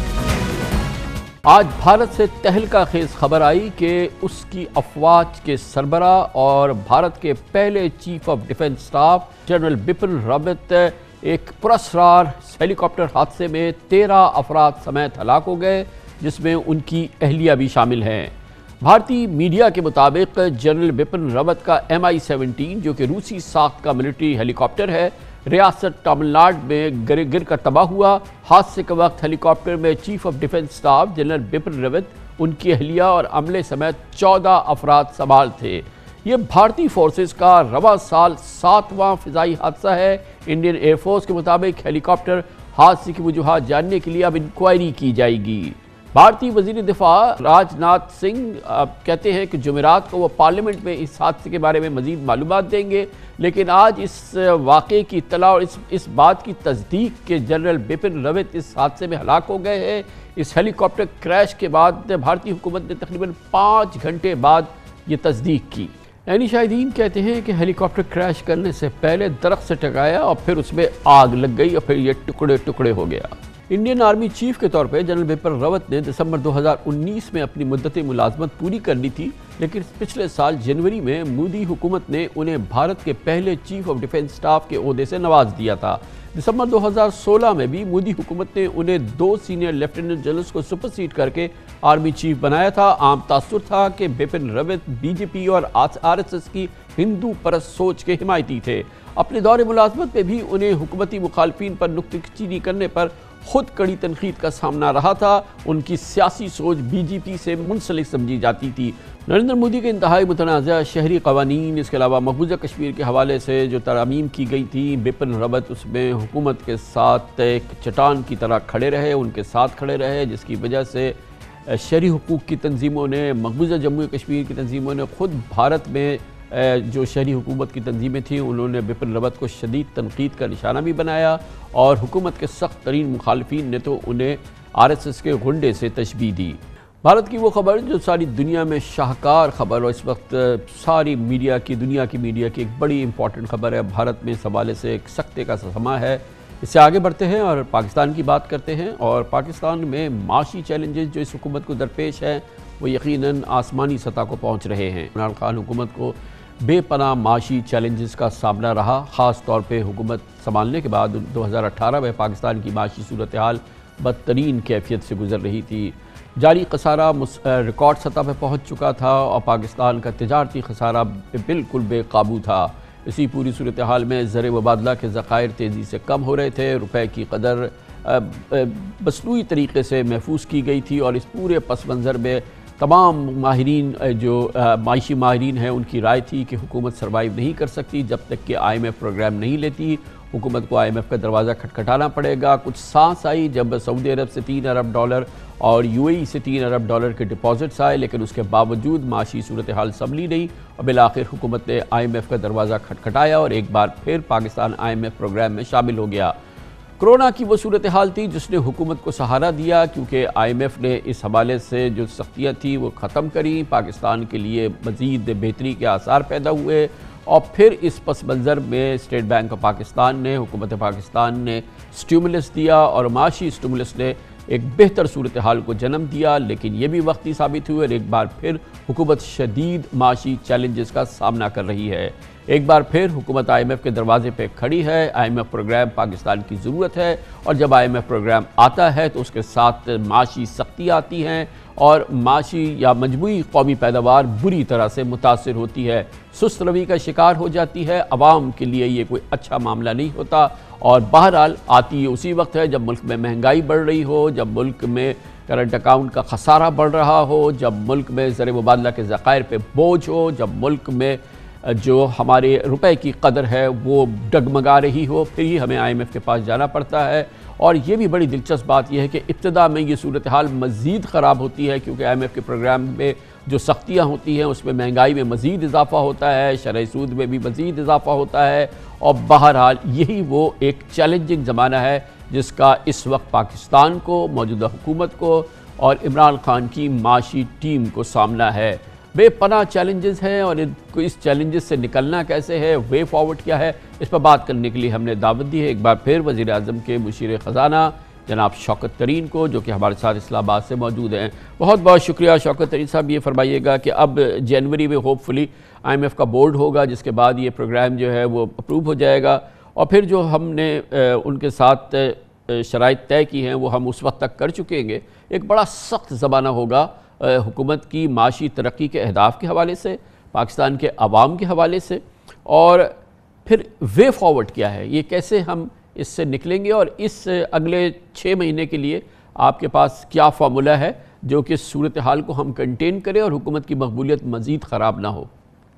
آج بھارت سے تہلکہ خیز خبر آئی کہ اس کی افواج کے سربراہ اور بھارت کے پہلے chief of defence staff general Bipin Rawat ایک پراسرار ہیلی کاپٹر حادثے میں 13 افراد سمیت ہلاک ہو گئے، جس میں ان کی اہلیہ بھی شامل ہیں۔ بھارتی میڈیا کے مطابق جنرل بپن راوت کا MI-17 جو کہ روسی ساخت کا ملٹری ہیلی کاپٹر ہے، ریاست تامل ناڈو میں گر کر تباہ ہوا۔ حادثے کے وقت ہیلی کاپٹر میں chief of defence staff general Bipin Rawat, ان کی اہلیہ اور عملے سمیت 14 افراد سوار تھے۔ یہ بھارتی فورسز کا رواں سال 7واں فضائی حادثہ ہے۔ انڈین ایئر فورس کے مطابق ہیلی کاپٹر حادثے کی وجوہات جاننے کے لیے اب انکوائری کی جائے گی۔ بھارتی وزیر دفاع راج ناتھ سنگھ کہتے ہیں کہ جمعرات کو وہ پارلیمنٹ میں اس حادثے کے بارے میں مزید معلومات دیں گے، لیکن آج اس واقعے کی اطلاع اور اس بات کی تصدیق کہ جنرل بپن راوت اس حادثے میں ہلاک ہو گئے ہیں۔ اس ہیلی کاپٹر کریش کے بعد بھارتی حکومت نے تقریباً 5 گھنٹے بعد یہ تصدیق کی۔ عینی شاہدین کہتے ہیں کہ ہیلی کاپٹر کریش کرنے سے پہلے درخت سے ٹکرایا اور پھر اس میں آگ لگ گئی اور پھر یہ ٹکڑے ٹکڑے ہو گیا۔ انڈین آرمی چیف کے طور پہ جنرل بپن راوت نے دسمبر 2019 میں اپنی مدت ملازمت پوری کر لی تھی، لیکن پچھلے سال جنوری میں مودی حکومت نے انہیں بھارت کے پہلے چیف آف ڈیفنس اسٹاف کے عہدے سے نواز دیا تھا۔ دسمبر 2016 میں بھی مودی حکومت نے انہیں 2 سینئر لیفٹیننٹ جنرلز کو سپرسیڈ کر کے آرمی چیف بنایا تھا۔ عام تاثر تھا کہ بپن راوت BJP اور RSS کی ہندو پرست سوچ کے حمایتی تھے۔ اپنے دور ملازمت میں بھی انہیں حکومتی مخالفین پر نکتہ چینی کرنے پر خود کڑی تنقید کا سامنا رہا تھا۔ ان کی سیاسی سوچ BJP سے منسلک سمجھی جاتی تھی۔ نریندر مودی کے انتہائی متنازع شہری قوانین، اس کے علاوہ مقبوضہ کشمیر کے حوالے سے جو ترامیم کی گئی تھی، بپن راوت اس میں حکومت کے ساتھ ایک چٹان کی طرح کھڑے رہے، ان کے ساتھ کھڑے رہے، جس کی وجہ سے شہری حقوق کی تنظیموں نے، مقبوضہ جموں کشمیر کی تنظیموں نے، خود بھارت میں جو شہری حکومت کی تنظیمیں تھیں، انہوں نے بپن راوت کو شدید تنقید کا نشانہ بھی بنایا، اور حکومت کے سخت ترین مخالفین نے تو انہیں RSS کے غنڈے سے تشبیہ دی۔ بھارت کی وہ خبر جو ساری دنیا میں شاہکار خبر اور اس وقت ساری میڈیا کی، دنیا کی میڈیا کی ایک بڑی امپورٹنٹ خبر ہے، بھارت میں اس حوالے سے ایک سکتے کا سما ہے۔ اس سے آگے بڑھتے ہیں اور پاکستان کی بات کرتے ہیں، اور پاکستان میں معاشی چیلنجز جو اس حکومت کو درپیش ہیں وہ یقیناً آسمانی سطح کو پہنچ رہے ہیں۔ عمران خان حکومت کو بے پناہ معاشی چیلنجز کا سامنا رہا، خاص طور پہ حکومت سنبھالنے کے بعد 2018 میں پاکستان کی معاشی صورتحال بدترین کیفیت سے گزر رہی تھی۔ جاری خسارہ ریکارڈ سطح پہ پہنچ چکا تھا اور پاکستان کا تجارتی خسارہ بالکل بے قابو تھا۔ اسی پوری صورتحال میں زر مبادلہ کے ذخائر تیزی سے کم ہو رہے تھے، روپے کی قدر مصنوعی طریقے سے محفوظ کی گئی تھی، اور اس پورے پس منظر میں تمام ماہرین جو معاشی ماہرین ہیں ان کی رائے تھی کہ حکومت سروائیو نہیں کر سکتی جب تک کہ IMF پروگرام نہیں لیتی، حکومت کو IMF کا دروازہ کھٹکھٹانا پڑے گا۔ کچھ سانس آئی جب سعودی عرب سے $3 ارب اور UAE سے $3 ارب کے ڈپازٹس آئے، لیکن اس کے باوجود معاشی صورتحال سنبھلی نہیں، اور بالآخر حکومت نے IMF کا دروازہ کھٹکھٹایا اور ایک بار پھر پاکستان IMF پروگرام میں شامل ہو گیا۔ کرونا کی وہ صورتحال تھی جس نے حکومت کو سہارا دیا، کیونکہ IMF نے اس حوالے سے جو سختیاں تھیں وہ ختم کریں، پاکستان کے لیے مزید بہتری کے آثار پیدا ہوئے، اور پھر اس پس منظر میں اسٹیٹ بینک آف پاکستان نے، حکومت پاکستان نے سٹیمولس دیا، اور معاشی سٹیمولس نے ایک بہتر صورتحال کو جنم دیا، لیکن یہ بھی وقتی ثابت ہوئے اور ایک بار پھر حکومت شدید معاشی چیلنجز کا سامنا کر رہی ہے۔ ایک بار پھر حکومت IMF کے دروازے پہ کھڑی ہے۔ IMF پروگرام پاکستان کی ضرورت ہے، اور جب IMF پروگرام آتا ہے تو اس کے ساتھ معاشی سختی آتی ہیں، اور معاشی یا مجموعی قومی پیداوار بری طرح سے متاثر ہوتی ہے، سست روی کا شکار ہو جاتی ہے۔ عوام کے لیے یہ کوئی اچھا معاملہ نہیں ہوتا، اور بہرحال آتی اسی وقت ہے جب ملک میں مہنگائی بڑھ رہی ہو، جب ملک میں کرنٹ اکاؤنٹ کا خسارہ بڑھ رہا ہو، جب ملک میں زر مبادلہ کے ذخائر پہ بوجھ ہو، جب ملک میں جو ہمارے روپے کی قدر ہے وہ ڈگمگا رہی ہو، پھر ہی ہمیں IMF کے پاس جانا پڑتا ہے۔ اور یہ بھی بڑی دلچسپ بات یہ ہے کہ ابتدا میں یہ صورتحال مزید خراب ہوتی ہے، کیونکہ IMF کے پروگرام میں جو سختیاں ہوتی ہیں اس میں مہنگائی میں مزید اضافہ ہوتا ہے، شرح سود میں بھی مزید اضافہ ہوتا ہے، اور بہرحال یہی وہ ایک چیلنجنگ زمانہ ہے جس کا اس وقت پاکستان کو، موجودہ حکومت کو اور عمران خان کی معاشی ٹیم کو سامنا ہے۔ بے پناہ چیلنجز ہیں اور اس چیلنجز سے نکلنا کیسے ہے، وے فارورڈ کیا ہے، اس پر بات کرنے کے لیے ہم نے دعوت دی ہے ایک بار پھر وزیر اعظم کے مشیر خزانہ جناب شوکت ترین کو، جو کہ ہمارے ساتھ اسلام آباد سے موجود ہیں۔ بہت بہت شکریہ شوکت ترین صاحب۔ یہ فرمائیے گا کہ اب جنوری میں ہوپ فلی IMF کا بورڈ ہوگا، جس کے بعد یہ پروگرام جو ہے وہ اپروو ہو جائے گا، اور پھر جو ہم نے ان کے ساتھ شرائط طے کی ہیں وہ ہم اس وقت تک کر چکیں گے۔ ایک بڑا سخت زمانہ ہوگا حکومت کی معاشی ترقی کے اہداف کے حوالے سے، پاکستان کے عوام کے حوالے سے، اور پھر وے فارورڈ کیا ہے، یہ کیسے ہم اس سے نکلیں گے، اور اس اگلے 6 مہینے کے لیے آپ کے پاس کیا فارمولہ ہے جو کہ صورتحال کو ہم کنٹین کریں اور حکومت کی مقبولیت مزید خراب نہ ہو۔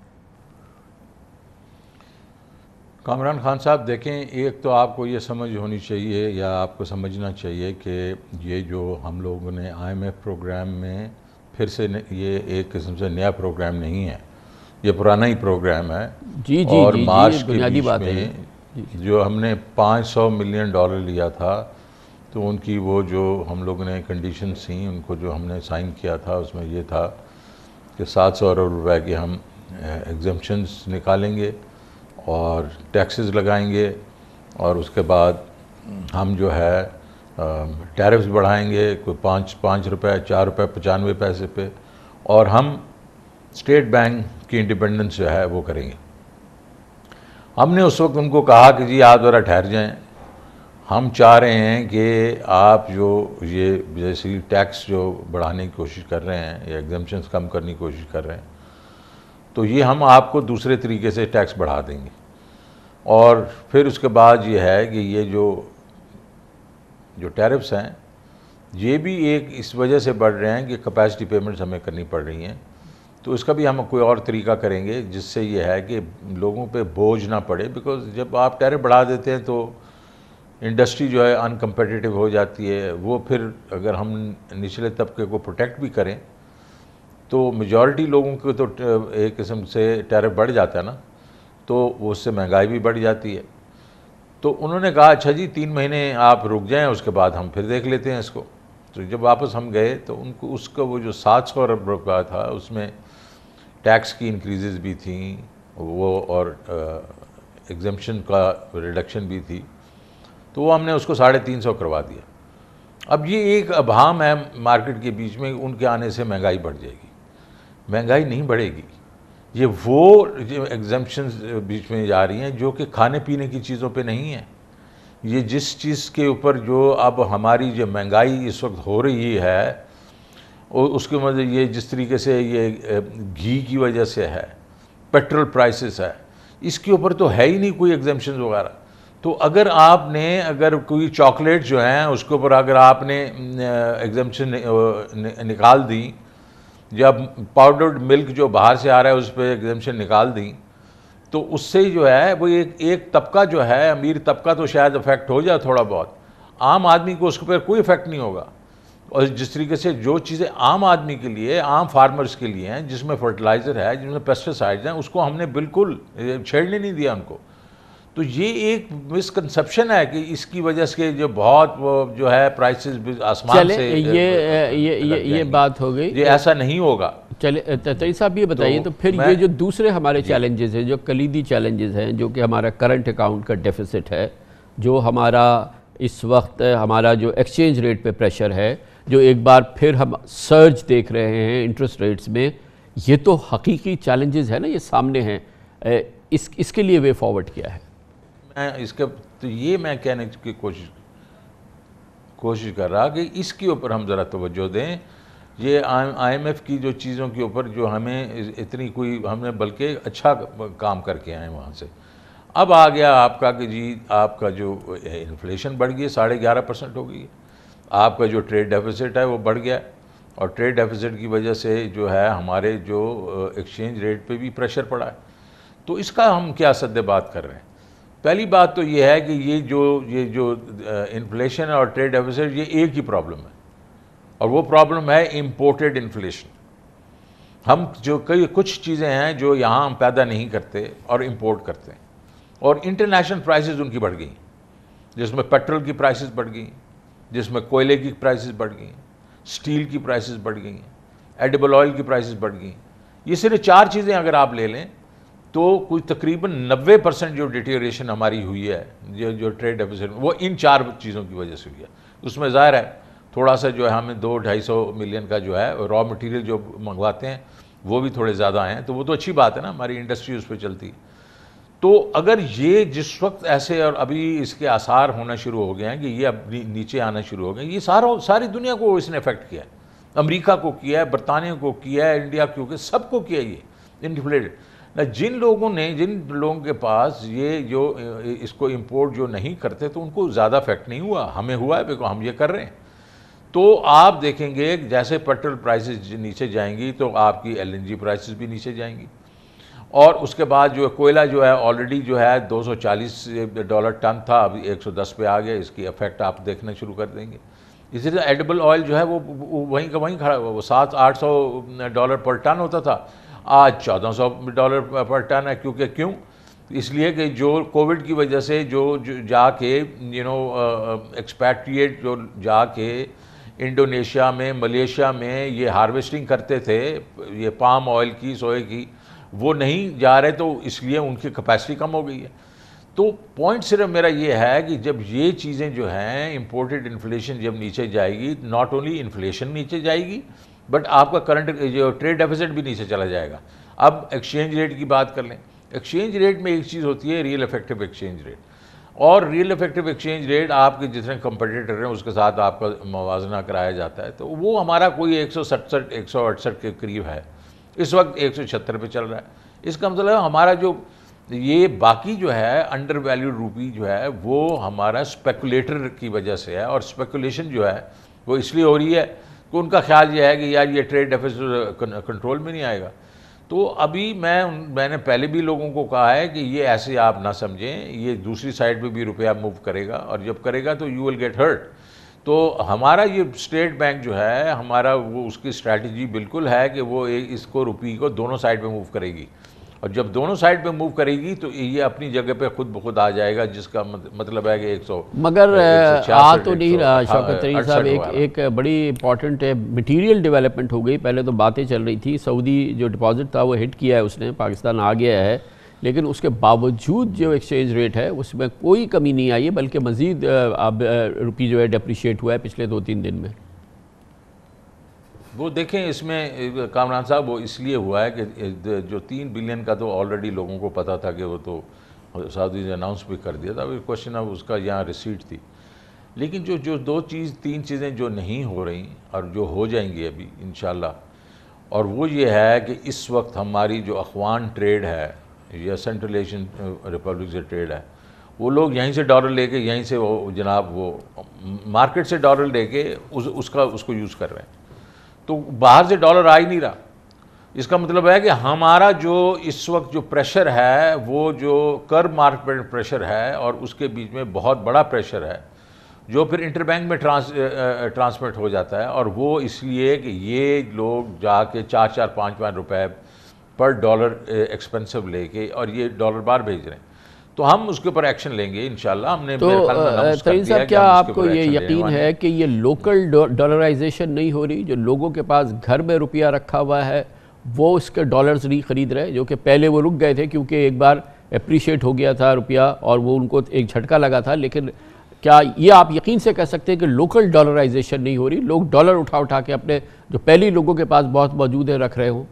کامران خان صاحب دیکھیں، ایک تو آپ کو یہ سمجھ ہونی چاہیے یا آپ کو سمجھنا چاہیے کہ یہ جو ہم لوگوں نے IMF پروگرام میں پھر سے یہ ایک قسم سے نیا پروگرام نہیں ہے، یہ پرانا ہی پروگرام ہے۔ اور مارچ کے بیچ میں جو ہم نے $500 ملین لیا تھا، تو ان کی وہ جو ہم لوگوں نے کنڈیشنز تھیں ان کو جو ہم نے سائن کیا تھا، اس میں یہ تھا کہ 700 ارب روپے کے ہم ایگزمپشنز نکالیں گے اور ٹیکسز لگائیں گے، اور اس کے بعد ہم جو ہے ٹیرفز بڑھائیں گے، کوئی 5 روپے 4 روپے 95 پیسے پہ، اور ہم اسٹیٹ بینک کی انڈیپینڈنس جو ہے وہ کریں گے۔ ہم نے اس وقت ان کو کہا کہ جی آپ ذرا ٹھہر جائیں، ہم چاہ رہے ہیں کہ آپ جو یہ جیسے ٹیکس جو بڑھانے کی کوشش کر رہے ہیں یا ایگزمپشنز کم کرنے کی کوشش کر رہے ہیں، تو یہ ہم آپ کو دوسرے طریقے سے ٹیکس بڑھا دیں گے، اور پھر اس کے بعد یہ ہے کہ یہ جو ٹیرفز ہیں یہ بھی ایک اس وجہ سے بڑھ رہے ہیں کہ کیپیسٹی پیمنٹس ہمیں کرنی پڑ رہی ہیں، تو اس کا بھی ہم کوئی اور طریقہ کریں گے جس سے یہ ہے کہ لوگوں پہ بوجھ نہ پڑے، بیکاز جب آپ ٹیرف بڑھا دیتے ہیں تو انڈسٹری جو ہے ان کمپیٹیٹو ہو جاتی ہے، وہ پھر اگر ہم نچلے طبقے کو پروٹیکٹ بھی کریں تو میجورٹی لوگوں کو تو ایک قسم سے ٹیرف بڑھ جاتا ہے نا، تو اس سے مہنگائی بھی بڑھ جاتی ہے۔ تو انہوں نے کہا اچھا جی 3 مہینے آپ رک جائیں، اس کے بعد ہم پھر دیکھ لیتے ہیں اس کو۔ تو جب واپس ہم گئے تو ان کو اس کا وہ جو 700 ارب روپیہ تھا اس میں ٹیکس کی انکریزز بھی تھیں وہ، اور ایگزمپشن کا ریڈکشن بھی تھی، تو وہ ہم نے اس کو 350 کروا دیا۔ اب یہ ایک ابہام ہے مارکیٹ کے بیچ میں، ان کے آنے سے مہنگائی بڑھ جائے گی۔ مہنگائی نہیں بڑھے گی، یہ وہ ایگزمپشنز بیچ میں جا رہی ہیں جو کہ کھانے پینے کی چیزوں پہ نہیں ہیں۔ یہ جس چیز کے اوپر جو اب ہماری جو مہنگائی اس وقت ہو رہی ہے، اس کے مطلب یہ جس طریقے سے یہ گھی کی وجہ سے ہے، پیٹرول پرائسز ہے، اس کے اوپر تو ہے ہی نہیں کوئی ایگزمپشنز وغیرہ۔ تو اگر آپ نے کوئی چاکلیٹ جو ہیں اس کے اوپر اگر آپ نے ایگزمپشن نکال دیں، جب پاؤڈرڈ ملک جو باہر سے آ رہا ہے اس پہ ایگزمپشن نکال دیں، تو اس سے جو ہے وہ ایک طبقہ جو ہے امیر طبقہ تو شاید افیکٹ ہو جائے تھوڑا بہت، عام آدمی کو اس کے اوپر کوئی افیکٹ نہیں ہوگا۔ اور جس طریقے سے جو چیزیں عام آدمی کے لیے، عام فارمرز کے لیے ہیں، جس میں فرٹیلائزر ہے، جس میں پیسٹیسائڈز ہیں، اس کو ہم نے بالکل چھیڑنے نہیں دیا ان کو۔ تو یہ ایک مسکنسپشن ہے کہ اس کی وجہ سے جو بہت وہ جو ہے پرائسز آسمان سے یہ بات ہو گئی، یہ ایسا نہیں ہوگا۔ چلے ترین صاحب یہ بتائیے تو پھر یہ جو دوسرے ہمارے چیلنجز ہیں، جو کلیدی چیلنجز ہیں، جو کہ ہمارا کرنٹ اکاؤنٹ کا ڈیفیسٹ ہے، جو ہمارا اس وقت ہمارا جو ایکسچینج ریٹ پہ پریشر ہے، جو ایک بار پھر ہم سرج دیکھ رہے ہیں انٹرسٹ ریٹس میں، یہ تو حقیقی چیلنجز ہیں نا، یہ سامنے ہیں۔ اس کے لیے وے فارورڈ کیا ہے؟ یہ میں کہنے کی کوشش کر رہا کہ اس کے اوپر ہم ذرا توجہ دیں۔ یہ IMF کی جو چیزوں کے اوپر جو ہمیں اتنی کوئی ہم نے بلکہ اچھا کام کر کے آئے وہاں سے۔ اب آ گیا آپ کا کہ جی آپ کا جو انفلیشن بڑھ گئی 11.5% ہو گئی ہے، آپ کا جو ٹریڈ ڈیفیسٹ ہے وہ بڑھ گیا، اور ٹریڈ ڈیفیسٹ کی وجہ سے جو ہے ہمارے جو ایکسچینج ریٹ پہ بھی پریشر پڑا ہے۔ تو اس کا ہم کیا سد بات کر رہے ہیں؟ پہلی بات تو یہ ہے کہ یہ جو انفلیشن اور ٹریڈ ڈیفیسٹ یہ ایک ہی پرابلم ہے، اور وہ پرابلم ہے امپورٹڈ انفلیشن۔ ہم جو کچھ چیزیں ہیں جو یہاں ہم پیدا نہیں کرتے اور امپورٹ کرتے ہیں، اور انٹرنیشنل پرائسز ان کی بڑھ گئیں، جس میں پیٹرول کی پرائسز بڑھ گئیں، جس میں کوئلے کی پرائسز بڑھ گئیں، سٹیل کی پرائسز بڑھ گئیں، ایڈیبل آئل کی پرائسز بڑھ گئیں۔ یہ صرف 4 چیزیں اگر آپ لے لیں تو کوئی تقریباً 90% جو ڈیٹیریشن ہماری ہوئی ہے جو ٹریڈ ڈیفیسٹ وہ ان 4 چیزوں کی وجہ سے ہوئی ہے. اس میں ظاہر ہے تھوڑا سا جو ہے ہمیں 200-250 ملین کا جو ہے را مٹیریل جو منگواتے ہیں وہ بھی تھوڑے زیادہ آئے ہیں, تو وہ تو اچھی بات ہے نا, ہماری انڈسٹری اس پہ چلتی. تو اگر یہ جس وقت ایسے, اور ابھی اس کے آثار ہونا شروع ہو گئے ہیں کہ یہ اب نیچے آنا شروع ہو گئے, یہ ساری دنیا کو اس نے افیکٹ کیا ہے, امریکہ کو کیا ہے, برطانیہ کو کیا ہے, انڈیا کیونکہ سب کو کیا یہ انفلیٹڈ. جن لوگوں کے پاس یہ جو اس کو امپورٹ جو نہیں کرتے تو ان کو زیادہ افیکٹ نہیں ہوا, ہمیں ہوا ہے بیکاز ہم یہ کر رہے ہیں. تو آپ دیکھیں گے جیسے پیٹرول پرائسز نیچے جائیں گی تو آپ کی LNG پرائسز بھی نیچے جائیں گی, اور اس کے بعد جو کوئلہ جو ہے آلریڈی جو ہے $240 ٹن تھا, ابھی 110 پہ آ گیا, اس کی افیکٹ آپ دیکھنا شروع کر دیں گے. اسی طرح ایڈیبل آئل جو ہے وہ وہیں کا وہیں کھڑا, وہ $700-800 پر ٹن ہوتا تھا, آج $1400 پر ٹن ہے. کیوں؟ اس لیے کہ جو کووڈ کی وجہ سے جو جا کے ایکسپیٹریٹ جو جا کے انڈونیشیا میں, ملیشیا میں یہ ہارویسٹنگ کرتے تھے یہ پام آئل کی, سوئے کی, وہ نہیں جا رہے, تو اس لیے ان کی کیپیسٹی کم ہو گئی ہے. تو پوائنٹ صرف میرا یہ ہے کہ جب یہ چیزیں جو ہیں امپورٹڈ انفلیشن جب نیچے جائے گی, ناٹ اونلی انفلیشن نیچے جائے گی بٹ آپ کا کرنٹ جو ٹریڈ ڈیفیسٹ بھی نیچے چلا جائے گا. اب ایکسچینج ریٹ کی بات کر لیں. ایکسچینج ریٹ میں ایک چیز ہوتی ہے ریئل افیکٹو ایکسچینج ریٹ, اور ریئل افیکٹو ایکسچینج ریٹ آپ کے جتنے کمپیٹیٹر ہیں اس کے ساتھ آپ کا موازنہ کرایا جاتا ہے. تو وہ ہمارا کوئی 167-168 کے قریب ہے, اس وقت 176 پہ چل رہا ہے. اس کا مطلب ہمارا جو یہ باقی جو ہے انڈر ویلیوڈ روپی جو ہے وہ ہمارا اسپیکولیٹر کی وجہ سے ہے, اور اسپیکولیشن جو ہے وہ اس لیے ہو رہی ہے کہ ان کا خیال یہ ہے کہ یار یہ ٹریڈ ڈیفیسٹ کنٹرول میں نہیں آئے گا. تو ابھی میں نے پہلے بھی لوگوں کو کہا ہے کہ یہ ایسے آپ نہ سمجھیں, یہ دوسری سائڈ پہ بھی روپیہ موو کرے گا, اور جب کرے گا تو یو ول گیٹ ہرٹ. تو ہمارا یہ اسٹیٹ بینک جو ہے ہمارا وہ اس کی اسٹریٹجی بالکل ہے کہ وہ اس کو روپی کو دونوں سائڈ پہ موو کرے گی, اور جب دونوں سائڈ پہ موو کرے گی تو یہ اپنی جگہ پہ خود بخود آ جائے گا, جس کا مطلب ہے کہ 100 مگر آ تو نہیں رہا. شوکت ترین صاحب ایک بڑی امپورٹنٹ مٹیریل ڈیولپمنٹ ہو گئی. پہلے تو باتیں چل رہی تھی, سعودی جو ڈپازٹ تھا وہ ہٹ کیا ہے اس نے, پاکستان آ گیا ہے, لیکن اس کے باوجود جو ایکسچینج ریٹ ہے اس میں کوئی کمی نہیں آئی ہے, بلکہ مزید اب روپی جو ہے ڈیپریشیٹ ہوا ہے پچھلے 2-3 دن میں. وہ دیکھیں اس میں کامران صاحب وہ اس لیے ہوا ہے کہ جو 3 بلین کا تو آلریڈی لوگوں کو پتا تھا کہ وہ تو سعودی نے اناؤنس بھی کر دیا تھا, کوشچن اب اس کا یہاں ریسیٹ تھی. لیکن جو 3 چیزیں جو نہیں ہو رہی اور جو ہو جائیں گی ابھی انشاءاللہ, اور وہ یہ ہے کہ اس وقت ہماری جو اخوان ٹریڈ ہے یا سینٹرل ایشین ریپبلک سے ٹریڈ ہے, وہ لوگ یہیں سے ڈالر لے کے یہیں سے وہ جناب وہ مارکیٹ سے ڈالر لے کے اس کو یوز کر رہے ہیں. تو باہر سے ڈالر آ ہی نہیں رہا. اس کا مطلب ہے کہ ہمارا جو اس وقت جو پریشر ہے وہ جو کر مارکیٹ پریشر ہے اور اس کے بیچ میں بہت بڑا پریشر ہے جو پھر انٹر بینک میں ٹرانسمٹ ہو جاتا ہے, اور وہ اس لیے کہ یہ لوگ جا کے 4-5 روپے پر ڈالر ایکسپینسو لے کے اور یہ ڈالر بار بھیج رہے ہیں. تو ہم اس کے اوپر ایکشن لیں گے انشاءاللہ. ہم نے تو ترین صاحب کیا آپ کو یہ یقین ہے کہ یہ لوکل ڈالرائزیشن نہیں ہو رہی؟ جو لوگوں کے پاس گھر میں روپیہ رکھا ہوا ہے وہ اس کے ڈالرز نہیں خرید رہے, جو کہ پہلے وہ رک گئے تھے کیونکہ ایک بار اپریشیٹ ہو گیا تھا روپیہ اور وہ ان کو ایک جھٹکا لگا تھا. لیکن کیا یہ آپ یقین سے کہہ سکتے ہیں کہ لوکل ڈالرائزیشن نہیں ہو رہی, لوگ ڈالر اٹھا کے اپنے جو پہلی لوگوں کے پاس بہت موجود ہے رکھ رہے ہوں؟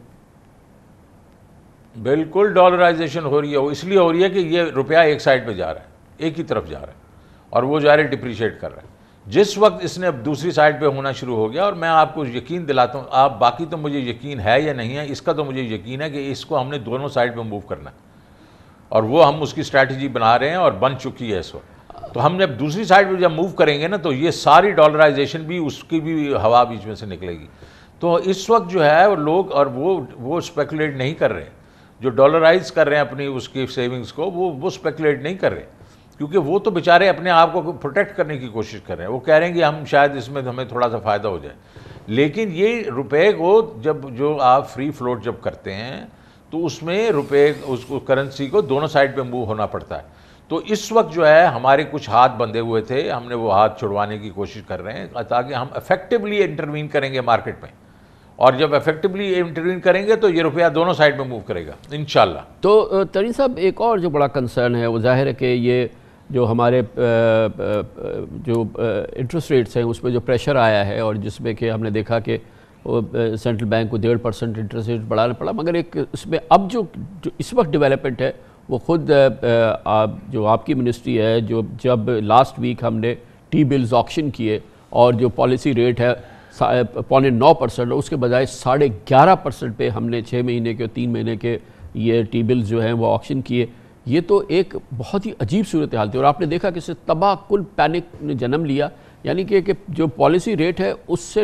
بالکل ڈالرائزیشن ہو رہی ہے. وہ اس لیے ہو رہی ہے کہ یہ روپیہ ایک سائڈ پہ جا رہا ہے, ایک ہی طرف جا رہا ہے, اور وہ جا رہے ڈپریشیٹ کر رہا ہے. جس وقت اس نے اب دوسری سائڈ پہ ہونا شروع ہو گیا, اور میں آپ کو یقین دلاتا ہوں, آپ باقی تو مجھے یقین ہے یا نہیں ہے, اس کا تو مجھے یقین ہے کہ اس کو ہم نے دونوں سائڈ پہ موو کرنا ہے, اور وہ ہم اس کی اسٹریٹجی بنا رہے ہیں اور بن چکی ہے اس وقت. تو ہم جب دوسری سائڈ پہ جب موو کریں گے نا تو یہ ساری ڈالرائزیشن بھی اس کی بھی ہوا بیچ میں سے نکلے گی. تو اس وقت جو ہے لوگ اور وہ اسپیکولیٹ نہیں کر رہے, جو ڈالرائز کر رہے ہیں اپنی اس کی سیونگز کو, وہ اسپیکولیٹ نہیں کر رہے, کیونکہ وہ تو بیچارے اپنے آپ کو پروٹیکٹ کرنے کی کوشش کر رہے ہیں. وہ کہہ رہے ہیں کہ ہم شاید اس میں ہمیں تھوڑا سا فائدہ ہو جائے. لیکن یہ روپے کو جو آپ فری فلوٹ جب کرتے ہیں تو اس میں روپے اس کو کرنسی کو دونوں سائڈ پہ موو ہونا پڑتا ہے. تو اس وقت جو ہے ہمارے کچھ ہاتھ بندھے ہوئے تھے, ہم نے وہ ہاتھ چھڑوانے کی کوشش کر رہے ہیں تاکہ ہم افیکٹولی انٹروین کریں گے مارکیٹ میں, اور جب افیکٹولی انٹروین کریں گے تو یہ روپیہ دونوں سائڈ میں موو کرے گا انشاءاللہ۔ تو ترین صاحب ایک اور جو بڑا کنسرن ہے وہ ظاہر ہے کہ یہ جو ہمارے جو انٹرسٹ ریٹس ہیں اس پہ جو پریشر آیا ہے، اور جس میں کہ ہم نے دیکھا کہ سینٹرل بینک کو 1.5% انٹرسٹ ریٹ بڑھانا پڑا، مگر ایک اس میں اب جو اس وقت ڈیولپمنٹ ہے وہ خود جو آپ کی منسٹری ہے، جب لاسٹ ویک ہم نے ٹی بلز آکشن کیے اور جو پالیسی ریٹ ہے 9.9%، اس کے بجائے 11.5% پہ ہم نے 6 مہینے کے اور 3 مہینے کے یہ ٹی بلز جو ہیں وہ آکشن کیے، یہ تو ایک بہت ہی عجیب صورتحال تھی، اور آپ نے دیکھا کہ اس سے تباہ کل پینک نے جنم لیا، یعنی کہ جو پالیسی ریٹ ہے اس سے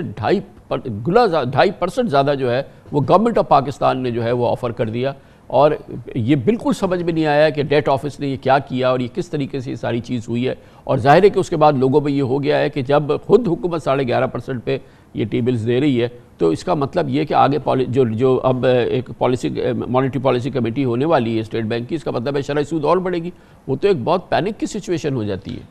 2.5% زیادہ جو ہے وہ گورنمنٹ آف پاکستان نے جو ہے وہ آفر کر دیا، اور یہ بالکل سمجھ میں نہیں آیا کہ ڈیٹ آفس نے یہ کیا کیا اور یہ کس طریقے سے یہ ساری چیز ہوئی ہے، اور ظاہر ہے کہ اس کے بعد لوگوں میں یہ ہو گیا ہے کہ جب خود حکومت 11.5% پہ یہ ٹی بلز دے رہی ہے تو اس کا مطلب یہ کہ آگے جو اب ایک مانیٹری پالیسی کمیٹی ہونے والی ہے اسٹیٹ بینک کی، اس کا مطلب ہے شرح سود اور بڑھے گی، وہ تو ایک بہت پینک کی سچویشن ہو جاتی ہے۔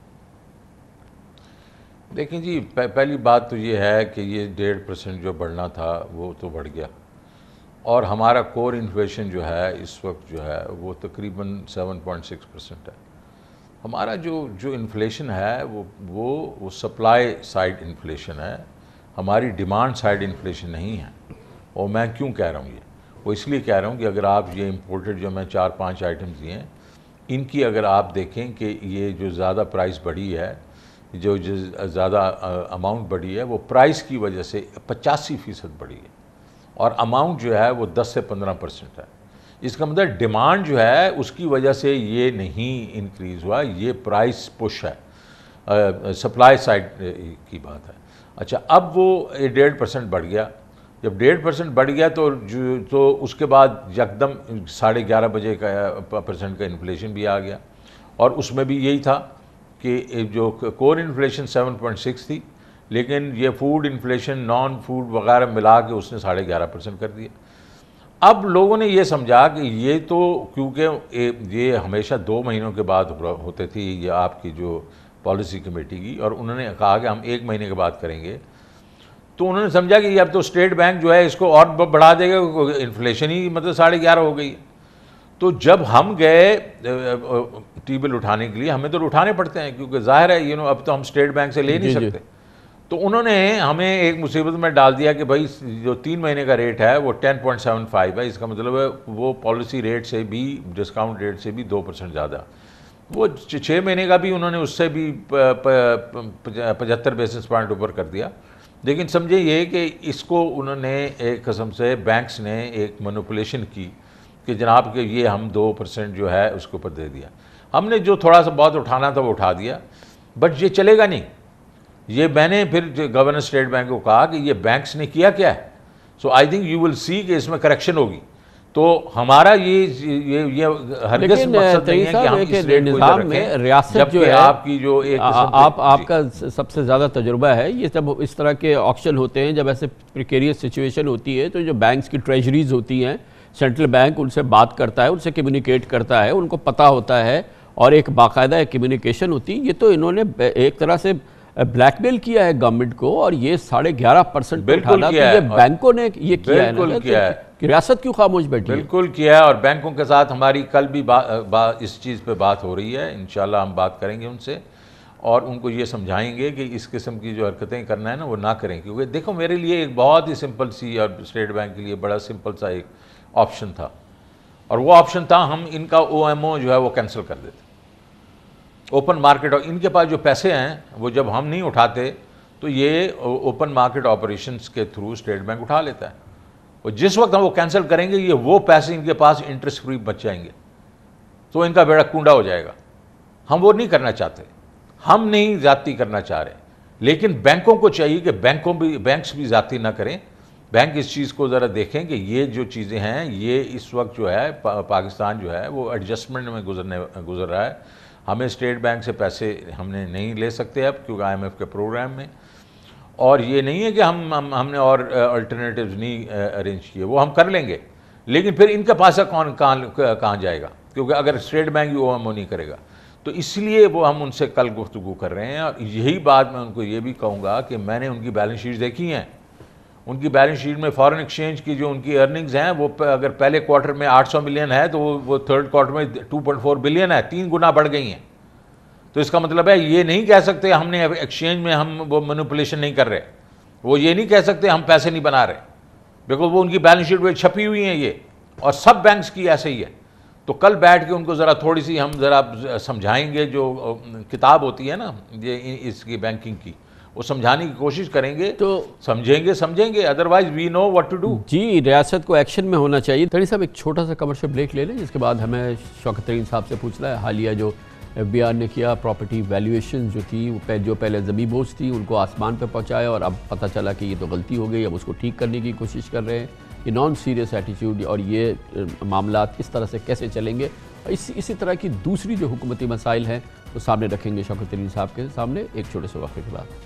دیکھیں جی، پہلی بات تو یہ ہے کہ یہ 1.5% جو بڑھنا تھا وہ تو بڑھ گیا، اور ہمارا کور انفلیشن جو ہے اس وقت جو ہے وہ تقریباً 7.6% ہے۔ ہمارا جو انفلیشن ہے وہ سپلائی سائڈ انفلیشن ہے، ہماری ڈیمانڈ سائڈ انفلیشن نہیں ہے۔ اور میں کیوں کہہ رہا ہوں یہ؟ وہ اس لیے کہہ رہا ہوں کہ اگر آپ یہ امپورٹڈ جو میں 4-5 آئٹمز دیے ہیں، ان کی اگر آپ دیکھیں کہ یہ جو زیادہ پرائس بڑھی ہے، جو زیادہ اماؤنٹ بڑھی ہے، وہ پرائس کی وجہ سے 85% بڑھی ہے، اور اماؤنٹ جو ہے وہ 10 سے 15% ہے۔ اس کا مطلب ڈیمانڈ جو ہے اس کی وجہ سے یہ نہیں انکریز ہوا، یہ پرائس پش ہے، سپلائی سائڈ کی بات ہے۔ اچھا، اب وہ 1.5% بڑھ گیا، جب 1.5% بڑھ گیا تو اس کے بعد یکدم 11.5% کا انفلیشن بھی آ گیا، اور اس میں بھی یہی تھا کہ جو کور انفلیشن 7.6 تھی، لیکن یہ فوڈ انفلیشن نان فوڈ وغیرہ ملا کے اس نے 11.5% کر دیا۔ اب لوگوں نے یہ سمجھا کہ یہ تو کیونکہ یہ ہمیشہ 2 مہینوں کے بعد ہوتے تھی یہ آپ کی جو پالیسی کمیٹی کی، اور انہوں نے کہا کہ ہم 1 مہینے کے بعد کریں گے، تو انہوں نے سمجھا کہ یہ اب تو اسٹیٹ بینک جو ہے اس کو اور بڑھا دے گا، انفلیشن ہی مطلب 11.5 ہو گئی۔ تو جب ہم گئے ٹی بل اٹھانے کے لیے، ہمیں تو اٹھانے پڑتے ہیں کیونکہ ظاہر ہے اب تو ہم اسٹیٹ بینک سے لے نہیں سکتے، تو انہوں نے ہمیں ایک مصیبت میں ڈال دیا کہ بھائی جو 3 مہینے کا ریٹ ہے وہ 10.75 ہے، اس کا مطلب ہے وہ پالیسی ریٹ سے بھی ڈسکاؤنٹ ریٹ سے بھی 2% زیادہ، وہ 6 مہینے کا بھی انہوں نے اس سے بھی 75 بیسس پوائنٹ اوپر کر دیا۔ لیکن سمجھے یہ کہ اس کو انہوں نے ایک قسم سے بینکس نے ایک مینوپولیشن کی کہ جناب کہ یہ ہم 2% جو ہے اس کے اوپر دے دیا، ہم نے جو تھوڑا سا بہت اٹھانا تھا وہ اٹھا دیا، بٹ یہ چلے گا نہیں۔ یہ میں نے پھر گورنر اسٹیٹ بینک کو کہا کہ یہ بینکس نے کیا ہے، سو آئی تھنک یو ول سی کہ اس میں کریکشن ہوگی۔ تو ہمارا یہ ہرگز مقصد نہیں ہے کہ ہم اس ریٹ کو ادھر رکھیں، جبکہ آپ کی جو ایک آپ کا سب سے زیادہ تجربہ ہے، یہ جب اس طرح کے آکشن ہوتے ہیں، جب ایسے پریکیریس سچویشن ہوتی ہے، تو جو بینکس کی ٹریجریز ہوتی ہیں، سینٹرل بینک ان سے بات کرتا ہے، ان سے کمیونیکیٹ کرتا ہے، ان کو پتہ ہوتا ہے، اور ایک باقاعدہ ایک کمیونیکیشن ہوتی ہے۔ یہ تو انہوں نے ایک طرح سے بلیک میل کیا ہے گورنمنٹ کو، اور یہ 11.5% اٹھانا، تو یہ بینکوں نے یہ کیا ہے، ریاست کیوں خاموش بیٹھی ہے؟ بالکل کیا ہے، اور بینکوں کے ساتھ ہماری کل بھی اس چیز پہ بات ہو رہی ہے، انشاءاللہ ہم بات کریں گے ان سے، اور ان کو یہ سمجھائیں گے کہ اس قسم کی جو حرکتیں کرنا ہے نا وہ نہ کریں، کیونکہ دیکھو میرے لیے ایک بہت ہی سمپل سی، اور اسٹیٹ بینک کے لیے بڑا سمپل سا ایک آپشن تھا، اور وہ آپشن تھا ہم ان کا OMO جو ہے وہ کینسل کر دیتے، اوپن مارکیٹ، اور ان کے پاس جو پیسے ہیں وہ جب ہم نہیں اٹھاتے تو یہ اوپن مارکیٹ آپریشنز کے تھرو اسٹیٹ بینک اٹھا لیتا ہے، اور جس وقت ہم وہ کینسل کریں گے یہ وہ پیسے ان کے پاس انٹرسٹ فری بچ جائیں گے، تو ان کا بیڑا کنڈا ہو جائے گا۔ ہم وہ نہیں کرنا چاہتے، ہم نہیں زیادتی کرنا چاہ رہے، لیکن بینکوں کو چاہیے کہ بینکس بھی زیادتی نہ کریں، بینک اس چیز کو ذرا دیکھیں کہ یہ جو چیزیں ہیں یہ اس وقت جو ہے پاکستان جو ہے وہ ایڈجسٹمنٹ میں گزر رہا ہے، ہمیں اسٹیٹ بینک سے پیسے ہم نے نہیں لے سکتے اب کیونکہ IMF کے پروگرام میں، اور یہ نہیں ہے کہ ہم نے اور الٹرنیٹیوز نہیں ارینج کیے، وہ ہم کر لیں گے، لیکن پھر ان کا پیسہ کہاں جائے گا، کیونکہ اگر اسٹیٹ بینک OMO نہیں کرے گا، تو اس لیے وہ ہم ان سے کل گفتگو کر رہے ہیں، اور یہی بات میں ان کو یہ بھی کہوں گا کہ میں نے ان کی بیلنس شیٹ دیکھی ہیں، ان کی بیلنس شیٹ میں فارن ایکسچینج کی جو ان کی ارننگز ہیں وہ اگر پہلے کوارٹر میں 800 ملین ہے تو وہ تھرڈ کوارٹر میں 2.4 بلین ہے، 3 گنا بڑھ گئی ہیں. تو اس کا مطلب ہے یہ نہیں کہہ سکتے ہم نے ایکسچینج میں ہم وہ مینوپولیشن نہیں کر رہے، وہ یہ نہیں کہہ سکتے ہم پیسے نہیں بنا رہے، بیکاز وہ ان کی بیلنس شیٹ میں چھپی ہوئی ہیں یہ، اور سب بینکس کی ایسے ہی ہے. تو کل بیٹھ کے ان کو ذرا تھوڑی سی ہم ذرا سمجھائیں گے، جو کتاب ہوتی ہے نا یہ اس کی بینکنگ کی، وہ سمجھانے کی کوشش کریں گے تو سمجھیں گے otherwise we know what to do. جی ریاست کو ایکشن میں ہونا چاہیے. ترین صاحب ایک چھوٹا سا کمرشل بریک لے لیں، جس کے بعد ہمیں شوکت ترین صاحب سے پوچھنا ہے حالیہ جو ایف بی آر نے کیا پراپرٹی ویلیویشن جو تھی جو پہلے زمیں بوجھ تھی ان کو آسمان پہ پہنچایا، اور اب پتہ چلا کہ یہ تو غلطی ہو گئی، اب اس کو ٹھیک کرنے کی کوشش کر رہے ہیں. یہ نان سیریس ایٹیٹیوڈ اور یہ معاملات اس طرح سے کیسے چلیں گے، اسی طرح کی دوسری جو حکومتی مسائل ہیں وہ سامنے رکھیں گے شوکت ترین صاحب کے سامنے ایک چھوٹے سے وقفے کے بعد.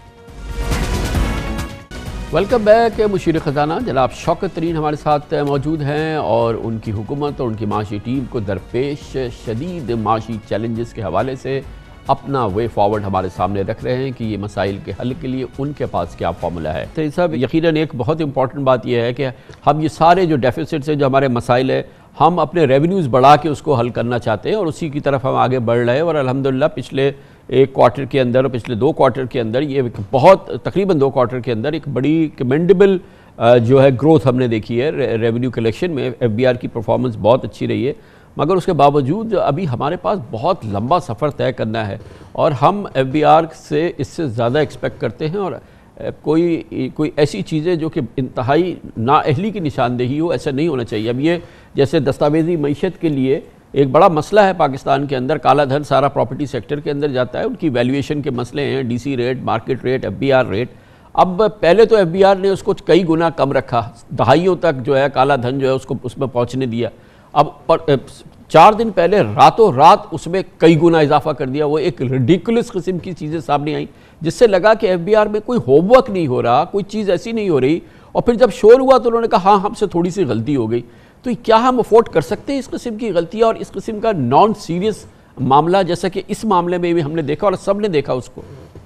Welcome back. مشیر خزانہ جناب شوکت ترین ہمارے ساتھ موجود ہیں، اور ان کی حکومت اور ان کی معاشی ٹیم کو درپیش شدید معاشی چیلنجز کے حوالے سے اپنا وے فارورڈ ہمارے سامنے رکھ رہے ہیں کہ یہ مسائل کے حل کے لیے ان کے پاس کیا فارمولا ہے. ترین صاحب یقیناً ایک بہت امپورٹنٹ بات یہ ہے کہ ہم یہ سارے جو ڈیفیسٹس ہیں، جو ہمارے مسائل ہیں، ہم اپنے ریونیوز بڑھا کے اس کو حل کرنا چاہتے ہیں، اور اسی کی طرف ہم آگے بڑھ رہے ہیں. اور الحمدللہ پچھلے ایک کوارٹر کے اندر اور پچھلے 2 کوارٹر کے اندر یہ بہت تقریباً 2 کوارٹر کے اندر ایک بڑی کمینڈیبل جو ہے گروتھ ہم نے دیکھی ہے ریونیو کلیکشن میں. ایف بی آر کی پرفارمنس بہت اچھی رہی ہے، مگر اس کے باوجود ابھی ہمارے پاس بہت لمبا سفر طے کرنا ہے، اور ہم ایف بی آر سے اس سے زیادہ ایکسپیکٹ کرتے ہیں. اور کوئی ایسی چیزیں جو کہ انتہائی نااہلی کی نشاندہی ہو، ایسا نہیں ہونا چاہیے. اب یہ جیسے دستاویزی معیشت کے لیے ایک بڑا مسئلہ ہے پاکستان کے اندر، کالا دھن سارا پراپرٹی سیکٹر کے اندر جاتا ہے، ان کی ویلیویشن کے مسئلے ہیں، D C rate, market rate, F B R rate. اب پہلے تو ایف بی آر نے اس کو کئی گنا کم رکھا، دہائیوں تک جو ہے کالا دھن جو ہے اس کو اس میں پہنچنے دیا. اب 4 دن پہلے راتوں رات اس میں کئی گنا اضافہ کر دیا. وہ ایک ریڈیکولس قسم کی چیزیں سامنے آئیں، جس سے لگا کہ ایف بی آر میں کوئی ہوم ورک نہیں ہو رہا، کوئی چیز ایسی نہیں ہو رہی. اور پھر جب شور ہوا تو انہوں نے کہا ہاں ہم سے تھوڑی سی غلطی ہو گئی. تو کیا ہم افورڈ کر سکتے ہیں اس قسم کی غلطیاں اور اس قسم کا نان سیریس معاملہ، جیسا کہ اس معاملے میں بھی ہم نے دیکھا اور سب نے دیکھا اس کو؟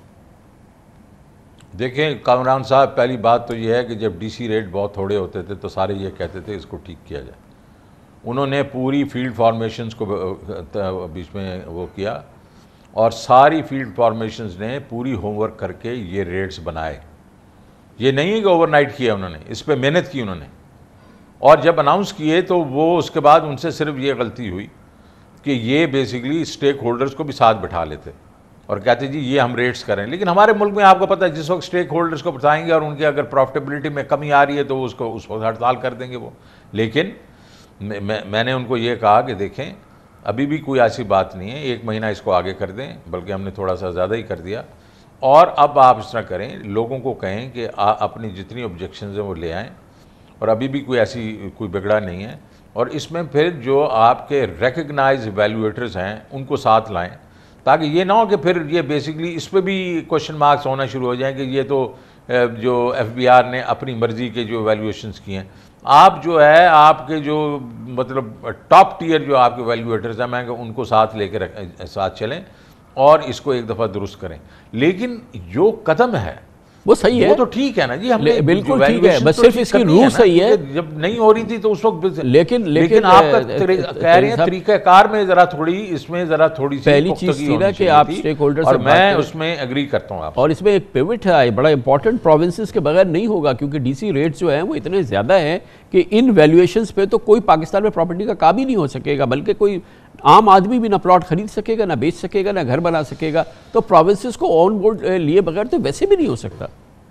دیکھیں کامران صاحب، پہلی بات تو یہ ہے کہ جب ڈی سی ریٹ بہت تھوڑے ہوتے تھے تو سارے یہ کہتے تھے اس کو ٹھیک کیا جائے. انہوں نے پوری فیلڈ فارمیشنز کو بیچ میں وہ کیا، اور ساری فیلڈ فارمیشنز نے پوری ہوم ورک کر کے یہ ریٹس بنائے. یہ نہیں ہے کہ اوور نائٹ کیا انہوں نے، اس پہ محنت کی انہوں نے. اور جب اناؤنس کیے تو وہ اس کے بعد ان سے صرف یہ غلطی ہوئی کہ یہ بیسیکلی اسٹیک ہولڈرز کو بھی ساتھ بٹھا لیتے اور کہتے جی یہ ہم ریٹس کریں. لیکن ہمارے ملک میں آپ کو پتہ ہے جس وقت اسٹیک ہولڈرز کو بتائیں گے اور ان کے اگر پروفٹیبلٹی میں کمی آ رہی ہے تو اس وقت ہڑتال کر دیں گے وہ. لیکن میں نے ان کو یہ کہا کہ دیکھیں ابھی بھی کوئی ایسی بات نہیں ہے، 1 مہینہ اس کو آگے کر دیں، بلکہ ہم نے تھوڑا سا زیادہ ہی کر دیا. اور اب آپ اس طرح کریں، لوگوں کو کہیں کہ اپنی جتنی آبجیکشنز ہیں وہ لے آئیں، اور ابھی بھی کوئی بگڑا نہیں ہے. اور اس میں پھر جو آپ کے ریکگنائز ایویلویٹرز ہیں ان کو ساتھ لائیں، تاکہ یہ نہ ہو کہ پھر یہ بیسکلی اس پہ بھی کوشچن مارکس ہونا شروع ہو جائیں کہ یہ تو جو ایف بی آر نے اپنی مرضی کے جو ایویلویشنز کی ہیں. آپ جو ہے آپ کے جو مطلب ٹاپ ٹیئر جو آپ کے ایویلویٹرز ہیں، میں کہ ان کو ساتھ لے کے ساتھ چلیں اور اس کو ایک دفعہ درست کریں. لیکن جو قدم ہے وہ صحیح ہے، وہ تو ٹھیک ہے نا جی، ہم نے بالکل ٹھیک ہے، بس صرف اس کی روح صحیح ہے. جب نہیں ہو رہی تھی تو اس وقت لیکن آپ کا کہہ رہے ہیں طریقہ کار میں ذرا تھوڑی اس میں ذرا تھوڑی سی پہلی چیز تھی نا کہ آپ اسٹیک ہولڈر سے، اور میں اس میں ایگری کرتا ہوں آپ. اور اس میں ایک پیوٹ ہے بڑا امپورٹنٹ، پروونسز کے بغیر نہیں ہوگا، کیونکہ ڈی سی ریٹس جو ہیں وہ اتنے زیادہ ہیں کہ ان ویلیویشنز پہ تو کوئی پاکستان میں پراپرٹی کا قابل نہیں ہو سکے گا، بلکہ کوئی عام آدمی بھی نہ پلاٹ خرید سکے گا، نہ بیچ سکے گا، نہ گھر بنا سکے گا. تو پروونسز کو آن بورڈ لیے بغیر تو ویسے بھی نہیں ہو سکتا.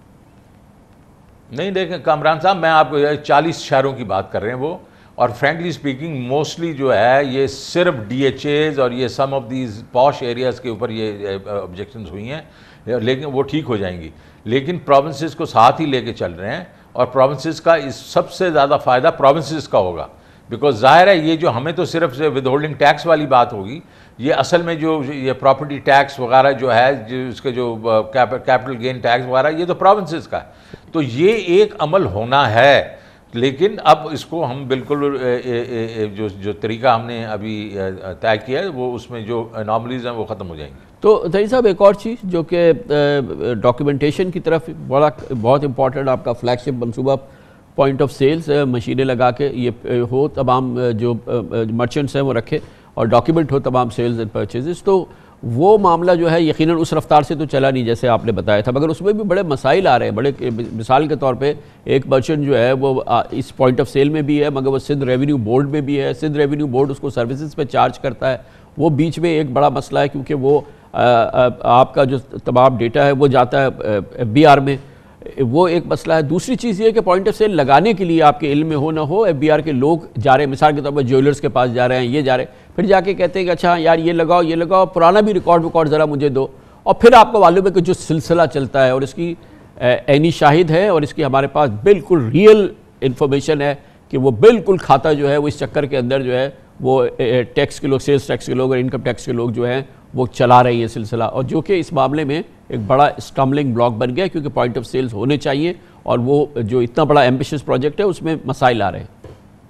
نہیں دیکھیں کامران صاحب، میں آپ کو 40 شہروں کی بات کر رہے ہیں وہ، اور فرینکلی سپیکنگ موسٹلی جو ہے یہ صرف ڈی ایچ ایز اور یہ some of these posh areas کے اوپر یہ آبجیکشنز ہوئی ہیں، لیکن وہ ٹھیک ہو جائیں گی. لیکن پروونسز کو ساتھ ہی لے کے چل رہے ہیں، اور پروونسز کا اس سب سے زیادہ فائدہ پروونسز کا ہوگا. بیکاز ظاہر ہے یہ جو ہمیں تو صرف ود ہولڈنگ ٹیکس والی بات ہوگی، یہ اصل میں جو یہ پراپرٹی ٹیکس وغیرہ جو ہے، جو اس کے جو کیپٹل گین ٹیکس وغیرہ، یہ تو پروونسز کا ہے. تو یہ ایک عمل ہونا ہے. لیکن اب اس کو ہم بالکل جو طریقہ ہم نے ابھی طے کیا ہے وہ اس میں جو اناملیز ہیں وہ ختم ہو جائیں گے. تو طاہر صاحب ایک اور چیز جو کہ ڈاکیومنٹیشن کی طرف بہت امپورٹنٹ آپ کا فلیگ شپ منصوبہ پوائنٹ آف سیلز مشینیں لگا کے یہ ہو تمام جو مرچنٹس ہیں وہ رکھے اور ڈاکیومنٹ ہو تمام سیلز اینڈ پرچیزز. تو وہ معاملہ جو ہے یقیناً اس رفتار سے تو چلا نہیں جیسے آپ نے بتایا تھا، مگر اس میں بھی بڑے مسائل آ رہے ہیں. بڑے مثال کے طور پہ ایک مرچنٹ جو ہے وہ اس پوائنٹ آف سیل میں بھی ہے، مگر وہ سندھ ریونیو بورڈ میں بھی ہے. سندھ ریونیو بورڈ اس کو سروسز پہ چارج کرتا ہے. وہ بیچ میں ایک بڑا مسئلہ ہے کیونکہ وہ آپ کا جو تمام ڈیٹا ہے وہ جاتا ہے ایف بی آر میں، وہ ایک مسئلہ ہے. دوسری چیز یہ ہے کہ پوائنٹ آف سیل لگانے کے لیے آپ کے علم میں ہو نہ ہو ایف بی آر کے لوگ جا رہے ہیں، مثال کے طور پر جیولرز کے پاس جا رہے ہیں، یہ جا رہے ہیں، پھر جا کے کہتے ہیں کہ اچھا یار یہ لگاؤ پرانا بھی ریکارڈ ذرا مجھے دو. اور پھر آپ کو معلوم ہے کہ جو سلسلہ چلتا ہے اور اس کی عینی شاہد ہے اور اس کی ہمارے پاس بالکل ریئل انفارمیشن ہے کہ وہ بالکل کھاتا جو ہے وہ اس چکر کے اندر جو ہے وہ ٹیکس کے لوگ، سیلز ٹیکس کے لوگ اور انکم ٹیکس کے لوگ جو ہیں وہ چلا رہی ہیں سلسلہ، اور جو کہ اس معاملے میں ایک بڑا اسٹمبلنگ بلاک بن گیا کیونکہ پوائنٹ آف سیلز ہونے چاہیے اور وہ جو اتنا بڑا ایمبیشس پروجیکٹ ہے اس میں مسائل آ رہے ہیں.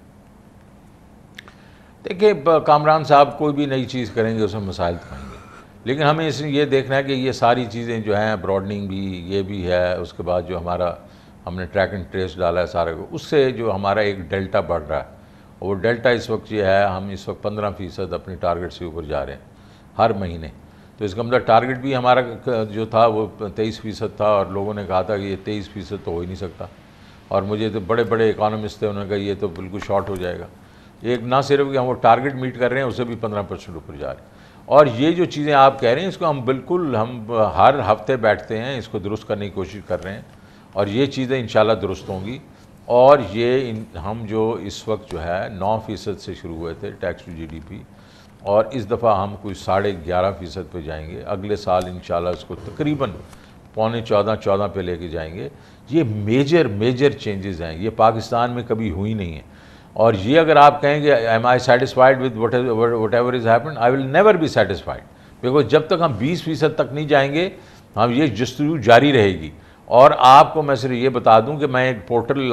دیکھیں کامران صاحب کوئی بھی نئی چیز کریں گے اس میں مسائل تو آئیں گے، لیکن ہمیں یہ دیکھنا ہے کہ یہ ساری چیزیں جو ہیں براڈننگ بھی یہ بھی ہے، اس کے بعد جو ہم نے ٹریک اینڈ ٹریس ڈالا ہے سارے کو، اس سے جو ہمارا ایک ڈیلٹا بڑھ رہا ہے، اور وہ ڈیلٹا اس وقت یہ ہے ہم اس وقت 15% اپنی ٹارگٹ سے اوپر جا رہے ہیں ہر مہینے. تو اس کا مطلب ٹارگٹ بھی ہمارا جو تھا وہ 23% تھا اور لوگوں نے کہا تھا کہ یہ 23% تو ہو ہی نہیں سکتا، اور مجھے تو بڑے بڑے اکانومسٹ تھے انہوں نے کہا یہ تو بالکل شارٹ ہو جائے گا. ایک نہ صرف کہ ہم وہ ٹارگٹ میٹ کر رہے ہیں اسے بھی 15% اوپر جا رہے ہیں. اور یہ جو چیزیں آپ کہہ رہے ہیں اس کو ہم ہر ہفتے بیٹھتے ہیں، اس کو درست کرنے کی کوشش کر رہے ہیں اور یہ چیزیں انشاءاللہ درست ہوں گی. اور یہ ہم جو اس وقت جو ہے 9% سے شروع ہوئے تھے tax to G D P, اور اس دفعہ ہم کوئی 11.5% پہ جائیں گے. اگلے سال انشاءاللہ اس کو تقریباً 14.5 پہ لے کے جائیں گے. یہ میجر چینجز ہیں، یہ پاکستان میں کبھی ہوئی نہیں ہیں. اور یہ اگر آپ کہیں کہ am I satisfied with whatever is happen, I will never be satisfied, because جب تک ہم 20% تک نہیں جائیں گے ہم یہ جستجو جاری رہے گی. اور آپ کو میں صرف یہ بتا دوں کہ میں ایک پورٹل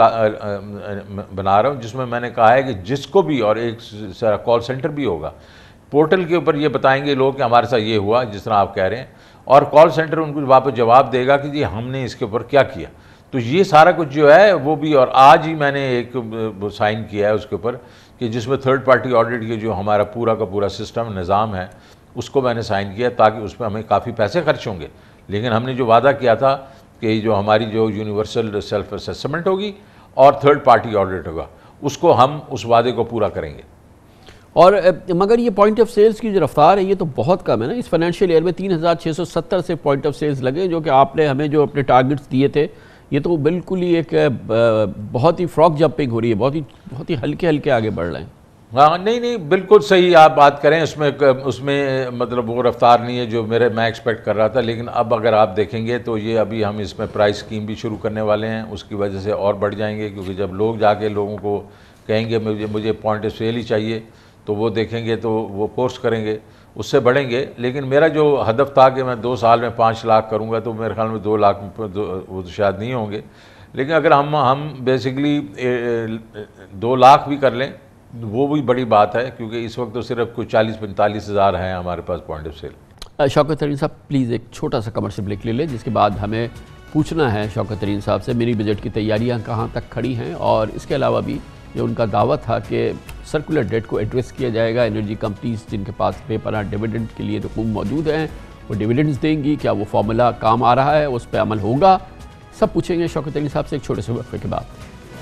بنا رہا ہوں جس میں نے کہا ہے کہ جس کو بھی، اور ایک کال سینٹر بھی ہوگا، پورٹل کے اوپر یہ بتائیں گے لوگ کہ ہمارے ساتھ یہ ہوا جس طرح آپ کہہ رہے ہیں، اور کال سینٹر ان کو واپس جواب دے گا کہ جی ہم نے اس کے اوپر کیا کیا. تو یہ سارا کچھ جو ہے وہ بھی، اور آج ہی میں نے ایک سائن کیا ہے اس کے اوپر کہ جس میں تھرڈ پارٹی آڈٹ کے جو ہمارا پورا کا پورا سسٹم نظام ہے اس کو میں نے سائن کیا تاکہ اس پہ ہمیں کافی پیسے خرچ ہوں گے، لیکن ہم نے جو وعدہ کیا تھا کہ جو ہماری جو یونیورسل سیلف اسیسمنٹ ہوگی اور تھرڈ پارٹی آڈٹ ہوگا اس کو ہم اس وعدے کو پورا کریں گے. اور مگر یہ پوائنٹ آف سیلز کی جو رفتار ہے یہ تو بہت کم ہے نا. اس فائنینشیل ایئر میں 3670 سے پوائنٹ آف سیلز لگے، جو کہ آپ نے ہمیں جو اپنے ٹارگٹس دیے تھے یہ تو بالکل ہی ایک بہت ہی فراک جمپنگ ہو رہی ہے، بہت ہی ہلکے آگے بڑھ رہے ہیں. ہاں نہیں بالکل صحیح آپ بات کریں، اس میں مطلب وہ رفتار نہیں ہے جو میں ایکسپیکٹ کر رہا تھا. لیکن اب اگر آپ دیکھیں گے تو یہ ابھی ہم اس میں پرائز اسکیم بھی شروع کرنے والے ہیں، اس کی وجہ سے اور بڑھ جائیں گے، کیونکہ جب لوگ جا کے لوگوں کو کہیں گے مجھے پوائنٹ آف سیل ہی چاہیے تو وہ دیکھیں گے تو وہ کورس کریں گے، اس سے بڑھیں گے. لیکن میرا جو ہدف تھا کہ میں 2 سال میں 5 لاکھ کروں گا تو میرے خیال میں 2 لاکھ وہ تو شاید نہیں ہوں گے. لیکن اگر ہم بیسیکلی 2 لاکھ بھی کر لیں وہ بھی بڑی بات ہے، کیونکہ اس وقت تو صرف کوئی 40-45 ہزار ہیں ہمارے پاس point of sale. Shaukat Tarin صاحب پلیز ایک چھوٹا سا کمرشل بریک لے لیں، جس کے بعد ہمیں پوچھنا ہے شوکت ترین صاحب سے منی بجٹ کی تیاریاں کہاں تک کھڑی ہیں، اور اس کے علاوہ بھی یہ ان کا دعویٰ تھا کہ سرکولر ڈیٹ کو ایڈریس کیا جائے گا. انرجی کمپنیز جن کے پاس بے پناہ ڈیویڈنڈ کے لیے رقوم موجود ہیں وہ ڈیویڈنڈز دیں گی، کیا وہ فارمولا کام آ رہا ہے، اس پہ عمل ہوگا، سب پوچھیں گے شوکت ترین صاحب سے ایک چھوٹے سے وقفے کے بعد.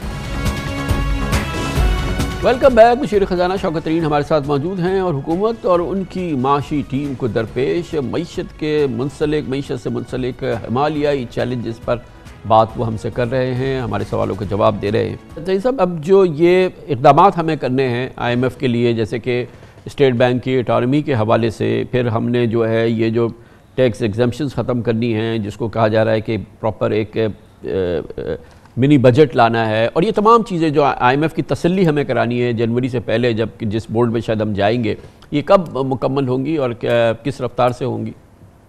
Welcome back. مشیر خزانہ شوکت ترین ہمارے ساتھ موجود ہیں، اور حکومت اور ان کی معاشی ٹیم کو درپیش معیشت سے منسلک ہمالیائی چیلنجز پر بات وہ ہم سے کر رہے ہیں، ہمارے سوالوں کا جواب دے رہے ہیں. ترین صاحب اب جو یہ اقدامات ہمیں کرنے ہیں آئی ایم ایف کے لیے، جیسے کہ اسٹیٹ بینک کی اٹانومی کے حوالے سے، پھر ہم نے جو ہے یہ جو ٹیکس ایگزمپشنز ختم کرنی ہیں جس کو کہا جا رہا ہے کہ پراپر ایک منی بجٹ لانا ہے، اور یہ تمام چیزیں جو آئی ایم ایف کی تسلی ہمیں کرانی ہے جنوری سے پہلے جس بورڈ میں شاید ہم جائیں گے، یہ کب مکمل ہوں گی اور کس رفتار سے ہوں گی؟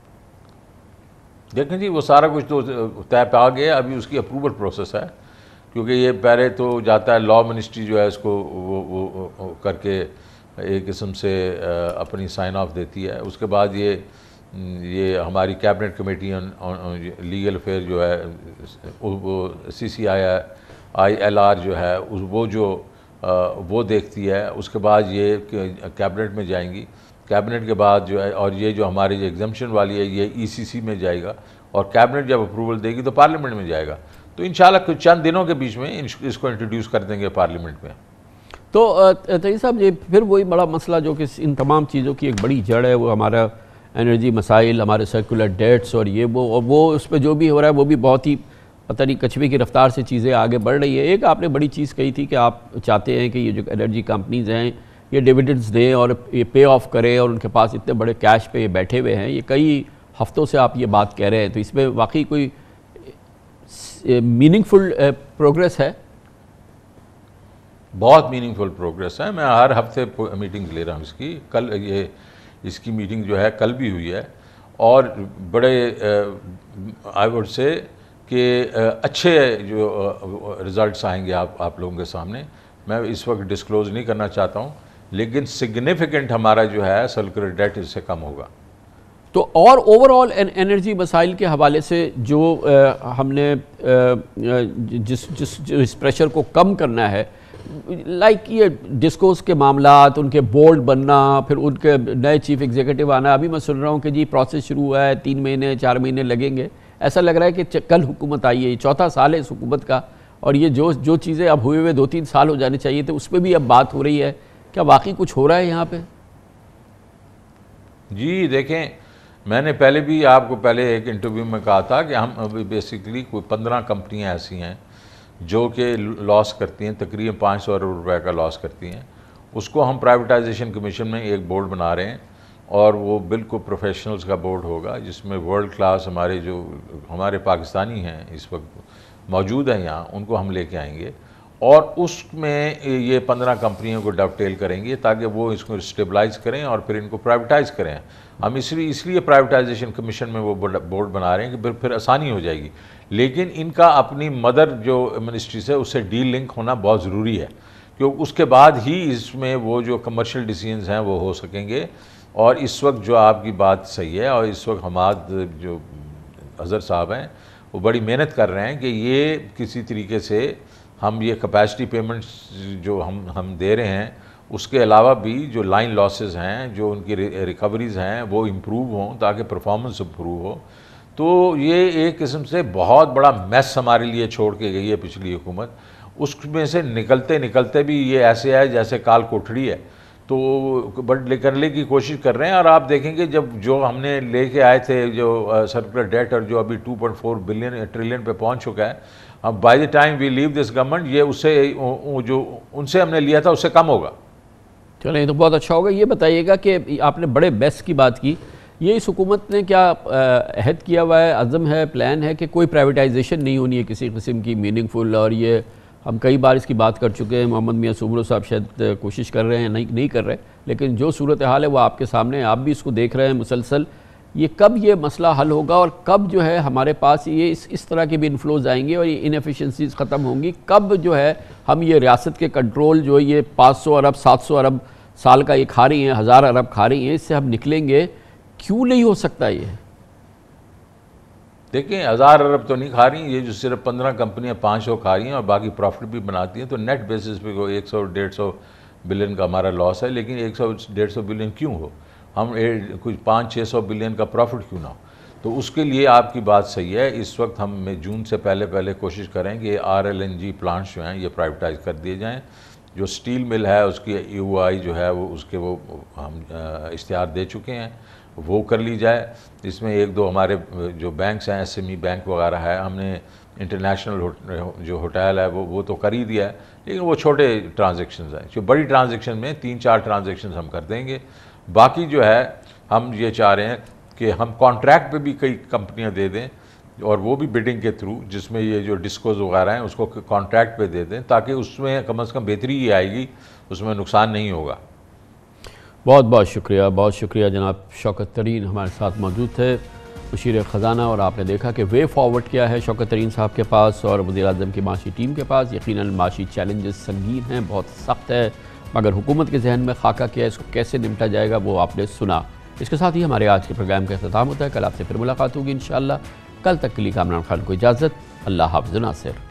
دیکھیں جی وہ سارا کچھ تو طے پہ آ گیا، ابھی اس کی اپروول پروسیس ہے، کیونکہ یہ پہلے تو جاتا ہے لا منسٹری جو ہے اس کو وہ کر کے ایک قسم سے اپنی سائن آف دیتی ہے. اس کے بعد یہ ہماری کیبنٹ کمیٹی لیگل افیئر جو ہے وہ CCILR جو ہے وہ دیکھتی ہے. اس کے بعد یہ کیبنٹ میں جائیں گی. کیبنٹ کے بعد جو ہے اور یہ جو ہماری جو ایگزمپشن والی ہے یہ ECC میں جائے گا, اور کیبنٹ جب اپروول دے گی تو پارلیمنٹ میں جائے گا. تو انشاءاللہ کچھ چند دنوں کے بیچ میں اس کو انٹروڈیوس کر دیں گے پارلیمنٹ میں. تو تقی صاحب یہ پھر وہی بڑا مسئلہ جو کہ ان تمام چیزوں کی ایک بڑی جڑ ہے وہ ہمارا انرجی مسائل, ہمارے سرکولر ڈیٹس, اور یہ وہ اس پہ جو بھی ہو رہا ہے وہ بھی بہت ہی پتہ نہیں کچھوے کی رفتار سے چیزیں آگے بڑھ رہی ہے. ایک آپ نے بڑی چیز کہی تھی کہ آپ چاہتے ہیں کہ یہ جو انرجی کمپنیز ہیں یہ ڈیویڈنڈز دیں اور یہ پے آف کریں, اور ان کے پاس اتنے بڑے کیش پہ یہ بیٹھے ہوئے ہیں. یہ کئی ہفتوں سے آپ یہ بات کہہ رہے ہیں, تو اس میں واقعی کوئی میننگ فل پروگریس ہے؟ بہت میننگ فل پروگریس ہے. میں ہر ہفتے میٹنگ لے رہا ہوں اس کی. کل اس کی میٹنگ جو ہے کل بھی ہوئی ہے, اور بڑے آئی وڈ سے کہ اچھے جو رزلٹس آئیں گے آپ لوگوں کے سامنے. میں اس وقت ڈسکلوز نہیں کرنا چاہتا ہوں, لیکن سگنیفیکنٹ ہمارا جو ہے سرکولر ڈیٹ اس سے کم ہوگا. تو اور اوور آل انرجی مسائل کے حوالے سے جو ہم نے جس پریشر کو کم کرنا ہے, لائک یہ ڈسکوز کے معاملات, ان کے بورڈ بننا, پھر ان کے نئے چیف ایگزیکٹو آنا. ابھی میں سن رہا ہوں کہ جی پروسیس شروع ہوا ہے, 3 مہینے 4 مہینے لگیں گے. ایسا لگ رہا ہے کہ کل حکومت آئی ہے, یہ 4تھا سال ہے اس حکومت کا, اور یہ جو چیزیں اب ہوئے 2-3 سال ہو جانے چاہیے تھے اس پہ بھی اب بات ہو رہی ہے. کیا واقعی کچھ ہو رہا ہے یہاں پہ؟ جی دیکھیں, میں نے پہلے بھی آپ کو پہلے ایک انٹرویو میں کہا تھا کہ ہم ابھی بیسیکلی کوئی 15 کمپنیاں ایسی ہیں جو کہ لاس کرتی ہیں, تقریباً 500 ارب روپے کا لاس کرتی ہیں. اس کو ہم پرائیویٹائزیشن کمیشن میں ایک بورڈ بنا رہے ہیں, اور وہ بالکل پروفیشنلز کا بورڈ ہوگا جس میں ورلڈ کلاس ہمارے پاکستانی ہیں اس وقت موجود ہیں یہاں, ان کو ہم لے کے آئیں گے, اور اس میں یہ 15 کمپنیوں کو ڈو ٹیل کریں گے تاکہ وہ اس کو اسٹیبلائز کریں اور پھر ان کو پرائیویٹائز کریں. ہم اس لیے پرائیویٹائزیشن کمیشن میں وہ بورڈ بنا رہے ہیں کہ پھر آسانی ہو جائے گی. لیکن ان کا اپنی مدر جو منسٹری سے اس سے ڈیل لنک ہونا بہت ضروری ہے, کیونکہ اس کے بعد ہی اس میں وہ جو کمرشل ڈیسیژنز ہیں وہ ہو سکیں گے. اور اس وقت جو آپ کی بات صحیح ہے, اور اس وقت حماد جو اظہر صاحب ہیں وہ بڑی محنت کر رہے ہیں کہ یہ کسی طریقے سے ہم یہ کیپیسٹی پیمنٹس جو ہم دے رہے ہیں اس کے علاوہ بھی جو لائن لاسز ہیں, جو ان کی ریکوریز ہیں وہ امپروو ہوں تاکہ پرفارمنس امپروو ہو. تو یہ ایک قسم سے بہت بڑا میس ہمارے لیے چھوڑ کے گئی ہے پچھلی حکومت. اس میں سے نکلتے بھی یہ ایسے ہے جیسے کال کوٹھڑی ہے. تو بٹ کرنے کی کوشش کر رہے ہیں, اور آپ دیکھیں گے جب جو ہم نے لے کے آئے تھے جو سرکولر ڈیٹ, اور جو ابھی 2.4 ٹریلین پہ پہنچ چکا ہے, اب by the time we leave this government یہ اس سے جو ان سے ہم نے لیا تھا اس سے کم ہوگا. چلیں یہ تو بہت اچھا ہوگا. یہ بتائیے گا کہ آپ نے بڑے بیس کی بات کی, یہ اس حکومت نے کیا عہد کیا ہوا ہے, عزم ہے, پلان ہے کہ کوئی پرائیویٹائزیشن نہیں ہونی ہے کسی قسم کی میننگ فل؟ اور یہ ہم کئی بار اس کی بات کر چکے ہیں, محمد میاں سومرو صاحب شاید کوشش کر رہے ہیں, نہیں کر رہے, لیکن جو صورتحال ہے وہ آپ کے سامنے, آپ بھی اس کو دیکھ رہے ہیں مسلسل. یہ کب یہ مسئلہ حل ہوگا, اور کب جو ہے ہمارے پاس یہ اس طرح کے بھی انفلوز آئیں گے اور یہ انیفیشنسیز ختم ہوں گی؟ کب جو ہے ہم یہ ریاست کے کنٹرول جو یہ 500 ارب 700 ارب سال کا یہ کھا رہی ہیں, 1000 ارب کھا رہی ہیں, اس سے ہم نکلیں گے؟ کیوں نہیں ہو سکتا یہ؟ دیکھیں 1000 ارب تو نہیں کھا رہی ہیں, یہ جو صرف 15 کمپنیاں 500 کھا رہی ہیں اور باقی پروفٹ بھی بناتی ہیں, تو نیٹ بیسس پہ کوئی 100-150 بلین کا ہمارا لاس ہے. لیکن 100-150 بلین کیوں ہو, ہم کچھ 500-600 بلین کا پروفٹ کیوں نہ ہو؟ تو اس کے لیے آپ کی بات صحیح ہے. اس وقت ہم جون سے پہلے کوشش کریں کہ RLNG پلانٹس جو ہیں یہ پرائیویٹائز کر دیے جائیں. جو سٹیل مل ہے اس کی EOI جو ہے وہ اس کے وہ ہم اشتہار دے چکے ہیں, وہ کر لی جائے. اس میں 1-2 ہمارے جو بینکس ہیں, SME بینک وغیرہ ہے, ہم نے انٹرنیشنل جو ہوٹل ہے وہ تو کر ہی دیا ہے, لیکن وہ چھوٹے ٹرانزیکشنز ہیں. جو بڑی ٹرانزیکشن میں 3-4 ٹرانزیکشنز ہم کر دیں گے. باقی جو ہے ہم یہ چاہ رہے ہیں کہ ہم کانٹریکٹ پہ بھی کئی کمپنیاں دے دیں, اور وہ بھی بڈنگ کے تھرو, جس میں یہ جو ڈسکوز وغیرہ ہیں اس کو کانٹریکٹ پہ دے دیں تاکہ اس میں کم از کم بہتری ہی آئے گی, اس میں نقصان نہیں ہوگا. بہت شکریہ جناب شوکت ترین ہمارے ساتھ موجود تھے. مشیر خزانہ، اور آپ نے دیکھا کہ وے فارورڈ کیا ہے شوکت ترین صاحب کے پاس اور وزیر اعظم کی معاشی ٹیم کے پاس۔ یقیناً معاشی چیلنجز سنگین ہیں، بہت سخت ہے، مگر حکومت کے ذہن میں خاکہ کیا ہے، اس کو کیسے نمٹا جائے گا وہ آپ نے سنا۔ اس کے ساتھ ہی ہمارے آج کے پروگرام کا اختتام ہوتا ہے۔ کل آپ سے پھر ملاقات ہوگی انشاءاللہ۔ کل تک کے لیے کامران خان کو اجازت۔ اللہ حافظ ناصر۔